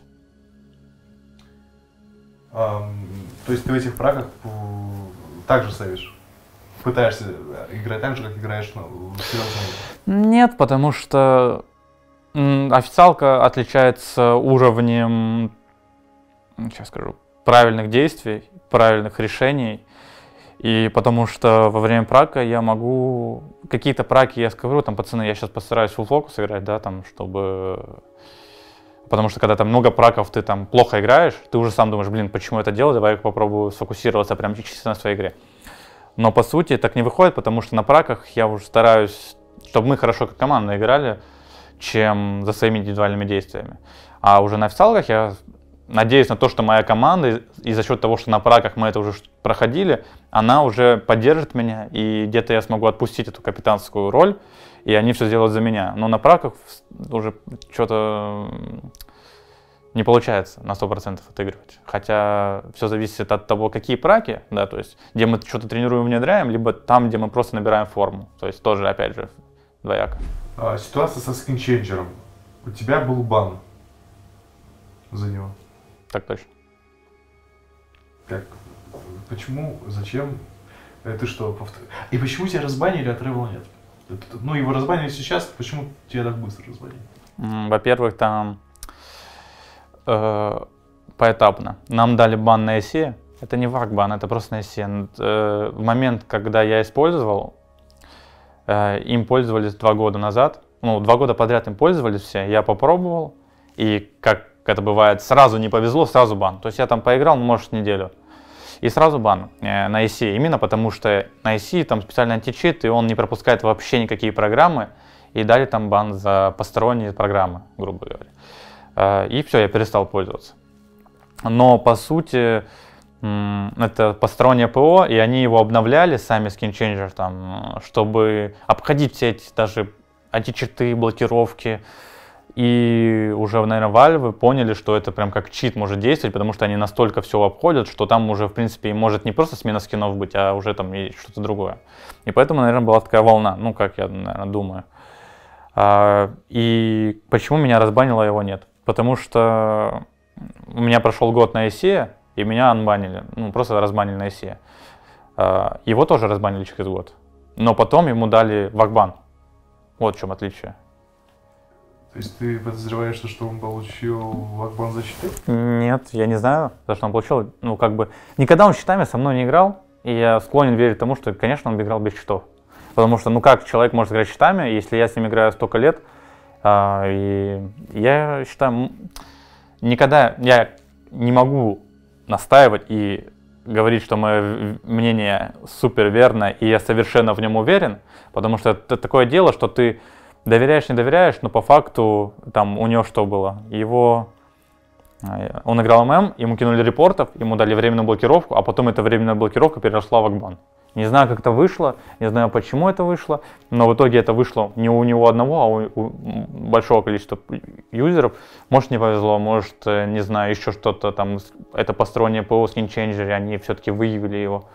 Um, то есть ты в этих праках также сейвишь? Пытаешься играть так же, как играешь на серьезном? Нет, потому что официалка отличается уровнем, сейчас скажу, правильных действий, правильных решений. И потому что во время прака я могу... Какие-то праки я скажу, там, пацаны, я сейчас постараюсь full фокус играть, да, там, чтобы... Потому что когда там много праков, ты там плохо играешь, ты уже сам думаешь, блин, почему это делаю, давай я попробую сфокусироваться прям чисто на своей игре. Но по сути так не выходит, потому что на праках я уже стараюсь, чтобы мы хорошо как команда играли, чем за своими индивидуальными действиями. А уже на официалках я надеюсь на то, что моя команда, и за счет того, что на праках мы это уже проходили, она уже поддержит меня, и где-то я смогу отпустить эту капитанскую роль, и они все сделают за меня. Но на праках уже что-то не получается на сто процентов отыгрывать. Хотя все зависит от того, какие праки, да, то есть где мы что-то тренируем, внедряем, либо там, где мы просто набираем форму. То есть тоже, опять же, двояко. А, ситуация со скинченджером. У тебя был бан за него. Так точно. Как? Почему? Зачем? Это что? Повтор... И почему тебя разбанили, а Тревела нет? Ну, его разбанили сейчас, почему тебя так быстро разбанили? Во-первых, там э, поэтапно. Нам дали бан на ЭСЕ. Это не вак-бан, это просто на ЭСЕ. Э, в момент, когда я использовал, э, им пользовались два года назад. Ну, два года подряд им пользовались все. Я попробовал, и как это бывает, сразу не повезло, сразу бан. То есть я там поиграл, может, неделю. И сразу бан э, на ИСе, именно потому что на ИСе там специальный античит, и он не пропускает вообще никакие программы, и дали там бан за посторонние программы, грубо говоря. Э, и все, я перестал пользоваться. Но по сути, м- это постороннее ПО, и они его обновляли, сами SkinChanger, там, чтобы обходить все эти даже античиты, блокировки. И уже, наверное, Valve поняли, что это прям как чит может действовать, потому что они настолько все обходят, что там уже, в принципе, может не просто смена скинов быть, а уже там и что-то другое. И поэтому, наверное, была такая волна, ну, как я, наверное, думаю. А, и почему меня разбанило, его нет? Потому что у меня прошел год на ИСе, и меня анбанили, ну, просто разбанили на ИСе. А, его тоже разбанили через год, но потом ему дали вакбан. Вот в чем отличие. То есть ты подозреваешь, что он получил вакбан за щиты? Нет, я не знаю, за что он получил. Ну, как бы, никогда он щитами со мной не играл, и я склонен верить тому, что, конечно, он бы играл без щитов. Потому что, ну, как человек может играть щитами, если я с ним играю столько лет, а, и я считаю, никогда я не могу настаивать и говорить, что мое мнение супер верно, и я совершенно в нем уверен, потому что это такое дело, что ты доверяешь, не доверяешь, но по факту там у него что было? Его, он играл ММ, ему кинули репортов, ему дали временную блокировку, а потом эта временная блокировка переросла в вакбан. Не знаю, как это вышло, не знаю, почему это вышло, но в итоге это вышло не у него одного, а у, у большого количества юзеров. Может, не повезло, может, не знаю, еще что-то там, это постороннее ПО, скинченджеры, они все-таки выявили его.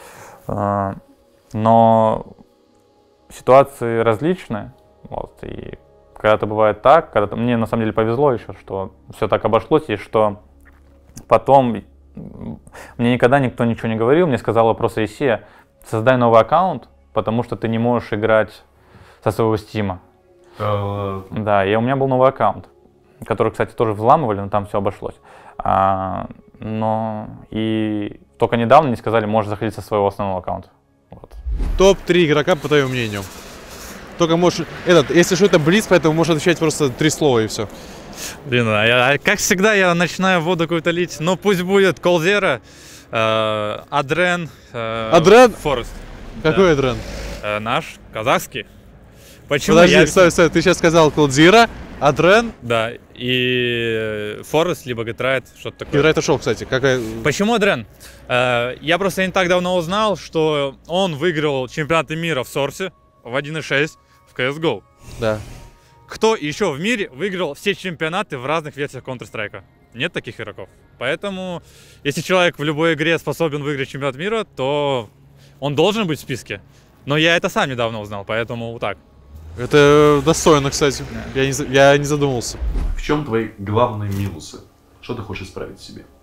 Но ситуации различные, вот, и когда-то бывает так, когда-то мне на самом деле повезло еще, что все так обошлось, и что потом мне никогда никто ничего не говорил, мне сказала просто Исия: создай новый аккаунт, потому что ты не можешь играть со своего стима. Uh... Да, и у меня был новый аккаунт, который, кстати, тоже взламывали, но там все обошлось. А, но и только недавно мне сказали, можешь заходить со своего основного аккаунта. Вот. топ три игрока, по твоему мнению. Только можешь, этот, если что, это блиц, поэтому можешь отвечать просто три слова и все. Блин, а я, как всегда, я начинаю воду какую-то лить. Ну, пусть будет колзера, э, Адрен, э, Адрен? Форест. Какой да. Адрен? Э, наш, казахский. Почему? Подожди, я... стой, стой, ты сейчас сказал Колдзира, Адрен. Да, и Форест, либо Гетрайт, что-то такое. Гетрайт ушел, кстати. Какая... Почему Адрен? Э, я просто не так давно узнал, что он выиграл чемпионаты мира в Сорсе в один и шесть в си эс го. Да. Кто еще в мире выиграл все чемпионаты в разных версиях Counter-Strike? Нет таких игроков. Поэтому, если человек в любой игре способен выиграть чемпионат мира, то он должен быть в списке. Но я это сам недавно узнал, поэтому вот так. Это достойно, кстати. Да. Я, не, я не задумался. В чем твои главные минусы? Что ты хочешь исправить в себе?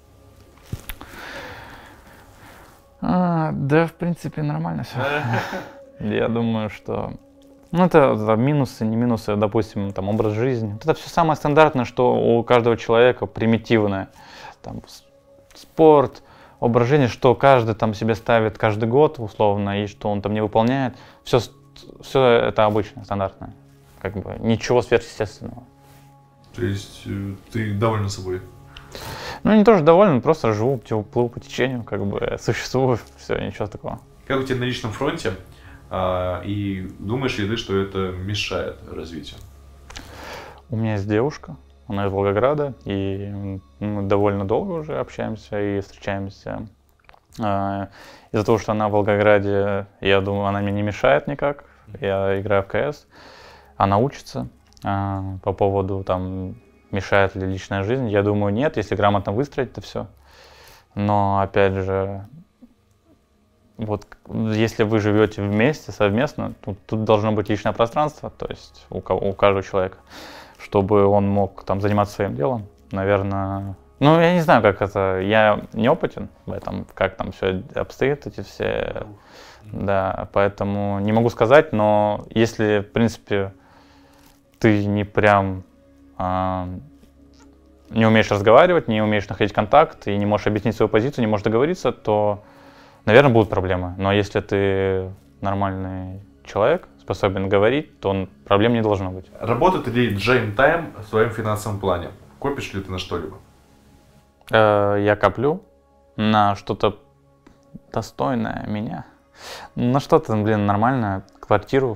А, да, в принципе, нормально все. Я думаю, что... Ну, это, это минусы, не минусы, допустим, там, образ жизни. Это все самое стандартное, что у каждого человека примитивное. Там, спорт, образ жизни, что каждый там себе ставит каждый год, условно, и что он там не выполняет. Все, все это обычное, стандартное. Как бы ничего сверхъестественного. То есть ты доволен собой? Ну, не тоже доволен, просто живу, плыву по течению, как бы существую, все, ничего такого. Как у тебя на личном фронте? А, и думаешь ли ты, что это мешает развитию? У меня есть девушка, она из Волгограда, и мы довольно долго уже общаемся и встречаемся. А, из-за того, что она в Волгограде, я думаю, она мне не мешает никак. Я играю в КС, она учится. А, по поводу, там, мешает ли личная жизнь, я думаю, нет, если грамотно выстроить, то все. Но, опять же, вот если вы живете вместе, совместно, тут, тут должно быть личное пространство, то есть у, у каждого человека, чтобы он мог там заниматься своим делом, наверное. Ну, я не знаю, как это, я не опытен в этом, как там все обстоит, эти все, да, поэтому не могу сказать, но если, в принципе, ты не прям а, не умеешь разговаривать, не умеешь находить контакт и не можешь объяснить свою позицию, не можешь договориться, то, наверное, будут проблемы. Но если ты нормальный человек, способен говорить, то проблем не должно быть. Работает ли Джейм Тайм в своем финансовом плане? Копишь ли ты на что-либо? Я коплю на что-то достойное меня. На что-то, блин, нормальное, квартиру.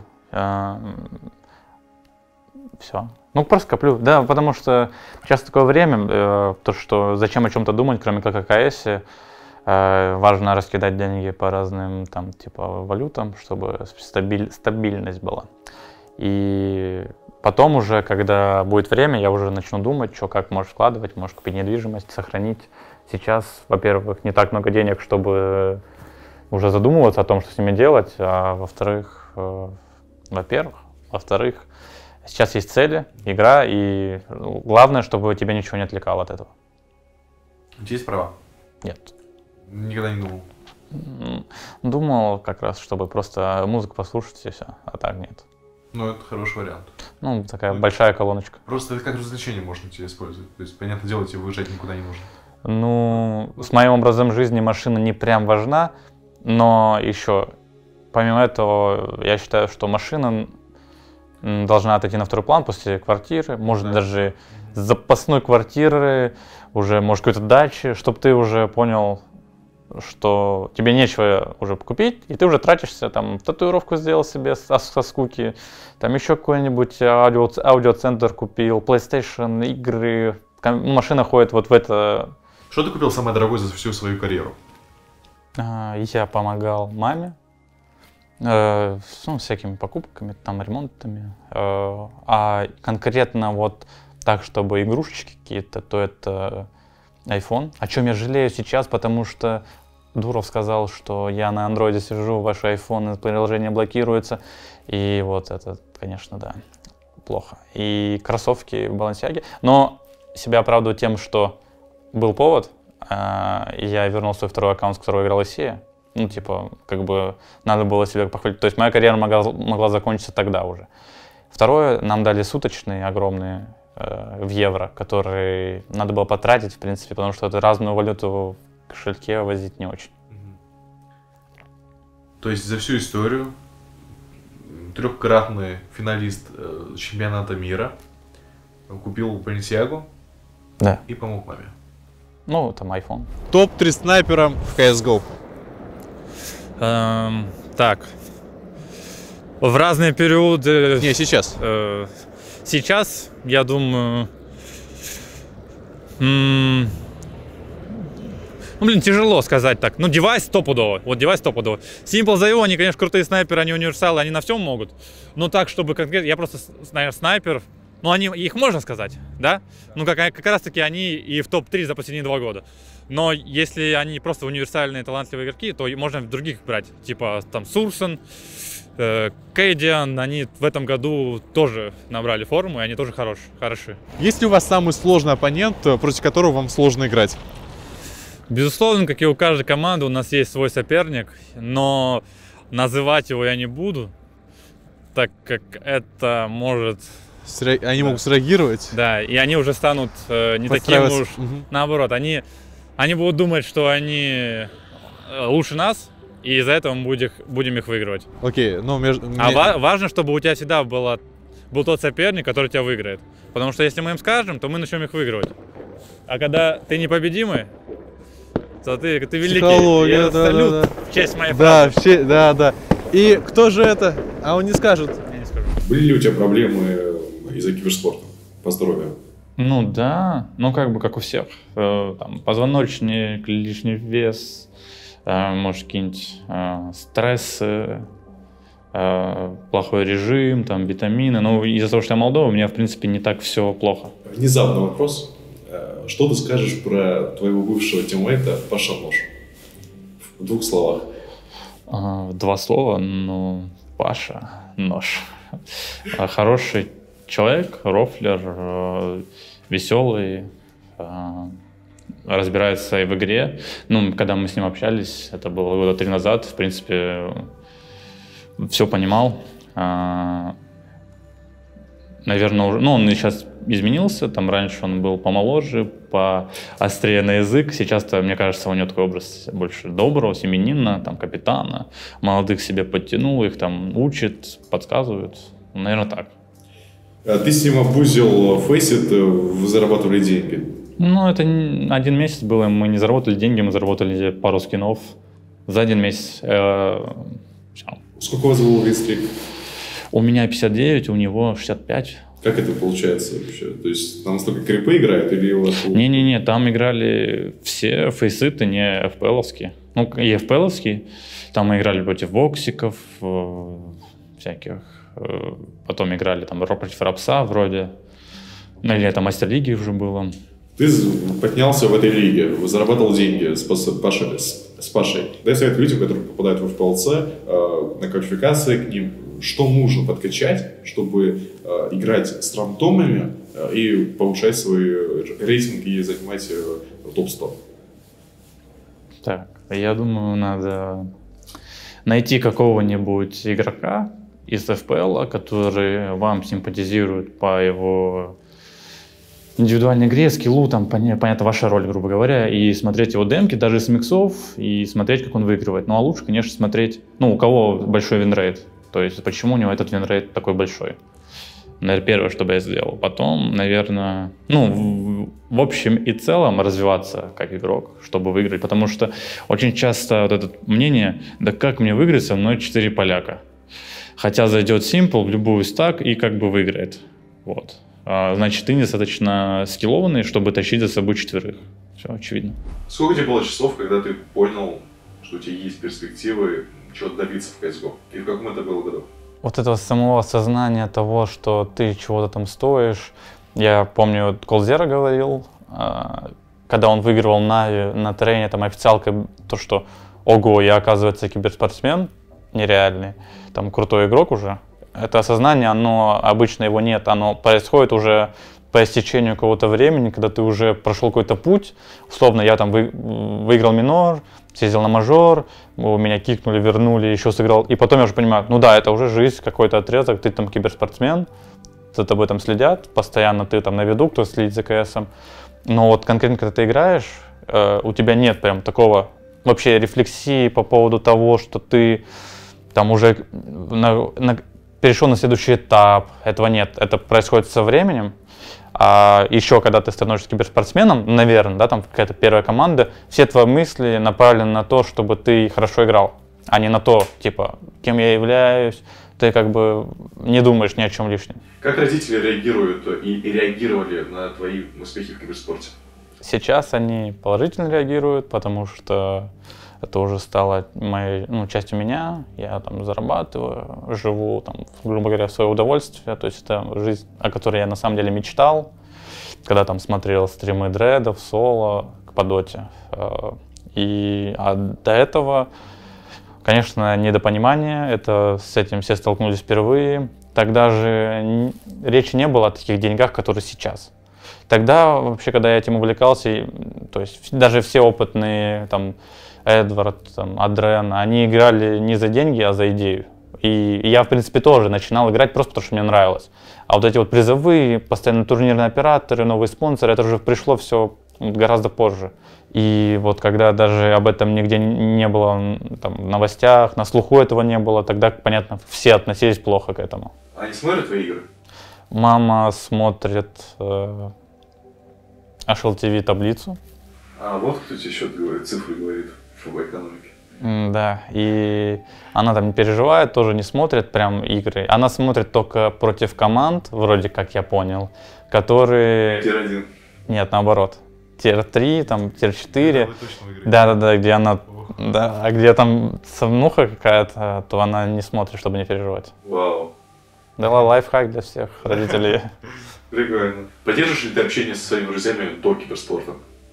Все. Ну, просто коплю. Да, потому что сейчас такое время, то, что зачем о чем-то думать, кроме как о КС. Важно раскидать деньги по разным там типа валютам, чтобы стабиль, стабильность была. И потом уже, когда будет время, я уже начну думать, что как можешь вкладывать, можешь купить недвижимость, сохранить. Сейчас, во-первых, не так много денег, чтобы уже задумываться о том, что с ними делать, а во-вторых, э, во-первых, во-вторых, сейчас есть цели, игра, и главное, чтобы тебя ничего не отвлекало от этого. У тебя есть права? Нет. Никогда не думал? Думал как раз, чтобы просто музыку послушать и все, а так нет. Ну, это хороший вариант. Ну, такая ну, большая колоночка. Просто это как развлечение можно тебе использовать. То есть, понятное дело, тебе выезжать никуда не нужно. Ну, с моим образом жизни машина не прям важна, но еще, помимо этого, я считаю, что машина должна отойти на второй план после квартиры, может, да. даже запасной квартиры, уже, может, какой-то дачи, чтобы ты уже понял, что тебе нечего уже купить, и ты уже тратишься, там, татуировку сделал себе со, со скуки, там еще какой-нибудь аудио, аудиоцентр купил, PlayStation, игры, машина ходит вот в это. Что ты купил самое дорогое за всю свою карьеру? Я помогал маме Э, ну, всякими покупками, там, ремонтами. Э, а конкретно вот так, чтобы игрушечки какие-то, то это iPhone. О чем я жалею сейчас, потому что Дуров сказал, что я на андроиде сижу, ваши айфоны, приложение блокируется. И вот это, конечно, да, плохо. И кроссовки в Balenciaga. Но себя оправдываю тем, что был повод, э, и я вернул свой второй аккаунт, с которого играл Исея. Ну, типа, как бы надо было себя похвалить. То есть моя карьера могла, могла закончиться тогда уже. Второе, нам дали суточные огромные э, в евро, которые надо было потратить, в принципе, потому что это разную валюту в кошельке возить не очень. То есть за всю историю трехкратный финалист э, чемпионата мира купил Balenciaga, да, и помог маме. Ну, там iPhone. топ три снайпера в си эс го. Эм, так. В разные периоды... Не, сейчас. Э, сейчас, я думаю... М- ну, блин, тяжело сказать так. Ну, девайс стопудово. Вот девайс стопудово. Simple зет ай о, они, конечно, крутые снайперы, они универсалы, они на всем могут. Но так, чтобы конкретно... Я просто, наверное, снайпер... Ну, они, их можно сказать, да? Ну, как, как раз таки они и в топ три за последние два года. Но если они просто универсальные, талантливые игроки, то можно других брать. Типа, там, Сурсен, э, Кейдиан, они в этом году тоже набрали форму, и они тоже хорош, хороши. Есть ли у вас самый сложный оппонент, против которого вам сложно играть? Безусловно, как и у каждой команды, у нас есть свой соперник, но называть его я не буду, так как это может... Сре... Они да. могут среагировать? Да, и они уже станут э, не таким уж... Угу. Наоборот, они, они будут думать, что они лучше нас, и из-за этого мы будем, будем их выигрывать. Окей, ну... Между... А ва- важно, чтобы у тебя всегда было, был тот соперник, который тебя выиграет. Потому что если мы им скажем, то мы начнем их выигрывать. А когда ты непобедимый, то ты, ты великий. Психология, Я да, салют да, да. в честь моей Да, фразы. все, да, да. И кто же это? А он не скажет. Я не скажу. Были ли у тебя проблемы из-за киберспорта по здоровью? Ну да, ну как бы как у всех. Э, там, позвоночник, лишний вес, э, может какие-нибудь э, стрессы, э, плохой режим, там витамины. Ну из-за того, что я молодой, у меня в принципе не так все плохо. Внезапный вопрос. Что ты скажешь про твоего бывшего тиммейта Паша Нож? В двух словах. Э, два слова, ну Паша Нож. Хороший человек, рофлер, э, веселый, э, разбирается и в игре. Ну, когда мы с ним общались, это было года три назад, в принципе, все понимал. Э, наверное, уже, ну, он сейчас изменился, там раньше он был помоложе, поострее на язык. Сейчас-то, мне кажется, у него такой образ больше доброго, семьянина, там, капитана. Молодых себе подтянул, их там учит, подсказывает. Наверное, так. А ты с ним обузил Faceit, вы зарабатывали деньги? Ну, это один месяц было, мы не заработали деньги, мы заработали пару скинов за один месяц. Все. Сколько у вас был винстрик? У меня пятьдесят девять, у него шестьдесят пять. Как это получается вообще? То есть там столько крипы играют или у вас... Не-не-не, там играли все фейситы, не эф пи эл-овские. Ну, и эф пи эл-овские. Там мы играли против воксиков, всяких. Потом играли там против Рапса вроде. Ну, или это мастер-лиги уже было. Ты поднялся в этой лиге, зарабатывал деньги с Пашей. С Пашей. Дай совет людям, которые попадают в эф пи эл си, на квалификации к ним. Что нужно подкачать, чтобы э, играть с рандомами э, и повышать свой рейтинг и занимать э, топ сто? Так, я думаю, надо найти какого-нибудь игрока из эф пи эл, который вам симпатизирует по его индивидуальной игре, скиллу, там, понятно, ваша роль, грубо говоря, и смотреть его демки, даже с миксов, и смотреть, как он выигрывает. Ну, а лучше, конечно, смотреть, ну, у кого большой винрейт. То есть, почему у него этот винрейт такой большой? Наверное, первое, что бы я сделал. Потом, наверное, ну, в, в общем и целом развиваться как игрок, чтобы выиграть. Потому что очень часто вот это мнение, да как мне выиграть, со мной четыре поляка. Хотя зайдет Simple в любую стак и как бы выиграет. Вот. А, значит, ты недостаточно скиллованный, чтобы тащить за собой четверых. Все очевидно. Сколько тебе было часов, когда ты понял, что у тебя есть перспективы чего-то добиться в кс го? И в каком это было году? Вот этого самого осознания того, что ты чего-то там стоишь. Я помню, Колзера говорил, когда он выигрывал на, на трене там официалкой, то, что ого, я, оказывается, киберспортсмен нереальный, там крутой игрок уже. Это осознание, оно обычно его нет, оно происходит уже по истечению какого-то времени, когда ты уже прошел какой-то путь. Условно, я там вы, выиграл минор, съездил на мажор, меня кикнули, вернули, еще сыграл. И потом я уже понимаю, ну да, это уже жизнь, какой-то отрезок, ты там киберспортсмен, за тобой там следят, постоянно ты там на виду, кто следит за КСом. Но вот конкретно, когда ты играешь, э, у тебя нет прям такого вообще рефлексии по поводу того, что ты там уже на, на, перешел на следующий этап. Этого нет, это происходит со временем. А еще, когда ты становишься киберспортсменом, наверное, да, там какая-то первая команда, все твои мысли направлены на то, чтобы ты хорошо играл, а не на то, типа, кем я являюсь. Ты как бы не думаешь ни о чем лишнем. Как родители реагируют и, и реагировали на твои успехи в киберспорте? Сейчас они положительно реагируют, потому что это уже стало моей, ну, частью меня. Я там зарабатываю, живу, там, грубо говоря, в свое удовольствие. То есть это жизнь, о которой я на самом деле мечтал, когда там смотрел стримы дредов, соло по доте. И а до этого, конечно, недопонимание, это с этим все столкнулись впервые. Тогда же речи не было о таких деньгах, которые сейчас. Тогда вообще, когда я этим увлекался, то есть даже все опытные, там, Эдвард, там, Адрен, они играли не за деньги, а за идею. И я, в принципе, тоже начинал играть просто потому, что мне нравилось. А вот эти вот призовые, постоянно турнирные операторы, новые спонсоры, это уже пришло все гораздо позже. И вот когда даже об этом нигде не было там, в новостях, на слуху этого не было, тогда, понятно, все относились плохо к этому. Они смотрят твои игры? Мама смотрит э, эйч эл ти ви таблицу. А вот кто тебе счет говорит, цифры говорит в экономике. Mm, да, и она там не переживает, тоже не смотрит прям игры. Она смотрит только против команд, вроде как я понял, которые... Тир один. Нет, наоборот. Тир три, там, тир четыре. Да, Да-да-да, где она... Да, а где там сомнуха какая-то, то она не смотрит, чтобы не переживать. Вау. Дала лайфхак для всех родителей. Прикольно. Поддерживаешь ли ты общение со своими друзьями до киберспорта?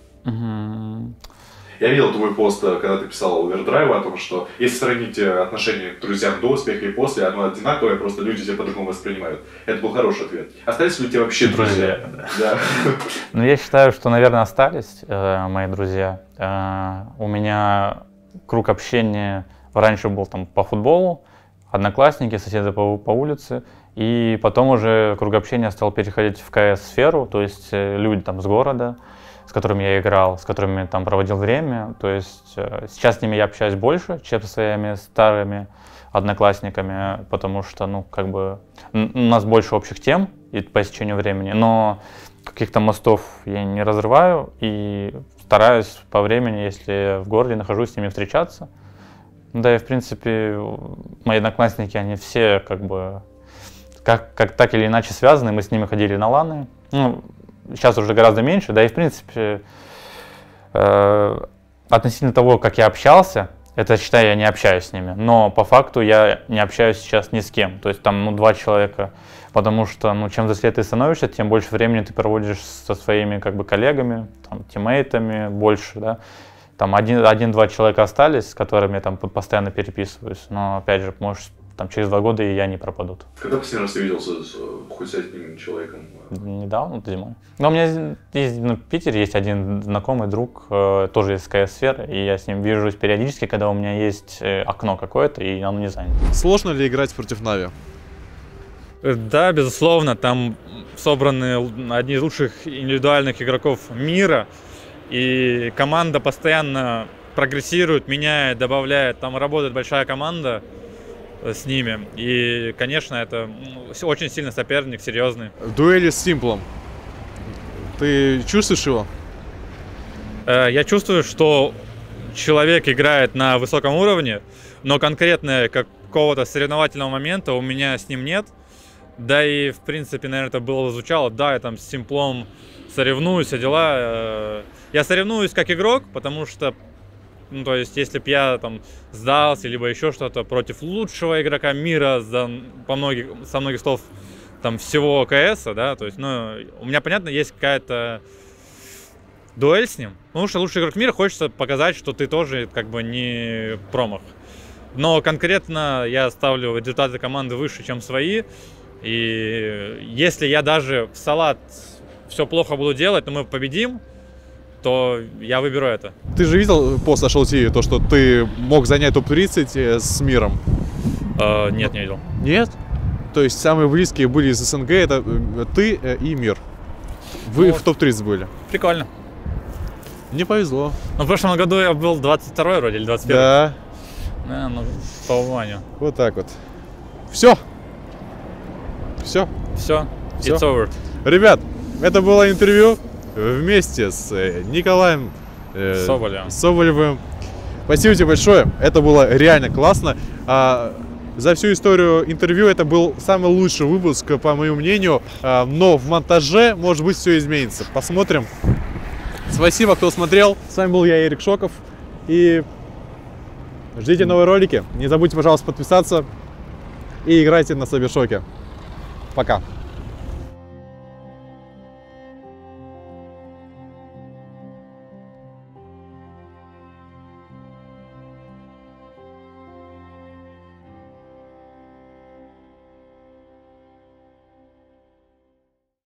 Я видел твой пост, когда ты писал Овердрайва, о том, что если сравнить отношение к друзьям до успеха и после, оно одинаковое, просто люди тебя по-другому воспринимают. Это был хороший ответ. Остались ли у тебя вообще друзья? Да. Ну, я считаю, что, наверное, остались э, мои друзья. Э, у меня круг общения раньше был там по футболу, одноклассники, соседи по, по улице. И потом уже круг общения стал переходить в КС-сферу, то есть э, люди там с города, с которыми я играл, с которыми там проводил время. То есть э, сейчас с ними я общаюсь больше, чем со своими старыми одноклассниками, потому что, ну, как бы у нас больше общих тем и по истечению времени, но каких-то мостов я не разрываю и стараюсь по времени, если в городе нахожусь, с ними встречаться. Да и, в принципе, мои одноклассники, они все как бы как, как так или иначе связаны, мы с ними ходили на ланы. Ну, сейчас уже гораздо меньше, да и в принципе э, относительно того, как я общался, это, считай, я не общаюсь с ними, но по факту я не общаюсь сейчас ни с кем, то есть там, ну, два человека, потому что, ну, чем взрослее ты становишься, тем больше времени ты проводишь со своими, как бы, коллегами, там, тиммейтами, больше, да, там один, один-два человека остались, с которыми я там постоянно переписываюсь, но, опять же, может, там через два года и я не пропадут. Когда последний раз ты виделся с хоть с одним человеком? Недавно, зимой. Но у меня есть, ну, в Питере есть один знакомый друг, э, тоже из КС-сферы, и я с ним вижусь периодически, когда у меня есть э, окно какое-то, и оно не занято. Сложно ли играть против Нави? Да, безусловно, там собраны одни из лучших индивидуальных игроков мира, и команда постоянно прогрессирует, меняет, добавляет, там работает большая команда с ними. И, конечно, это очень сильный соперник, серьезный. В дуэли с Симплом. Ты чувствуешь его? Я чувствую, что человек играет на высоком уровне, но конкретно какого-то соревновательного момента у меня с ним нет. Да и, в принципе, наверное, это было звучало. Да, я там с Симплом соревнуюсь, а дела... Я соревнуюсь как игрок, потому что Ну, то есть, если бы я там сдался, либо еще что-то против лучшего игрока мира за, по многих, со многих столов там всего КС, да, то есть, ну, у меня, понятно, есть какая-то дуэль с ним. Потому что лучший игрок мира, хочется показать, что ты тоже как бы не промах. Но конкретно я ставлю результаты команды выше, чем свои. И если я даже в салат все плохо буду делать, но мы победим, то я выберу это. Ты же видел пост Ашел ти ви, то, что ты мог занять топ тридцать с миром? Э, нет, не видел. Нет? То есть самые близкие были из СНГ, это ты и мир. Вы Ну, в топ тридцать были. Прикольно. Не повезло. Ну, в прошлом году я был двадцать второй вроде, или двадцать первый. Да, Да, ну, по уманию. вот так вот. Все. Все. Все, Всё. it's over. Ребят, это было интервью вместе с э, Николаем э, Соболевым. Соболевым. Спасибо тебе большое. Это было реально классно. А, за всю историю интервью это был самый лучший выпуск, по моему мнению. А, но в монтаже, может быть, все изменится. Посмотрим. Спасибо, кто смотрел. С вами был я, Эрик Шоков. И ждите новые ролики. Не забудьте, пожалуйста, подписаться. И играйте на Сабершоке. Пока.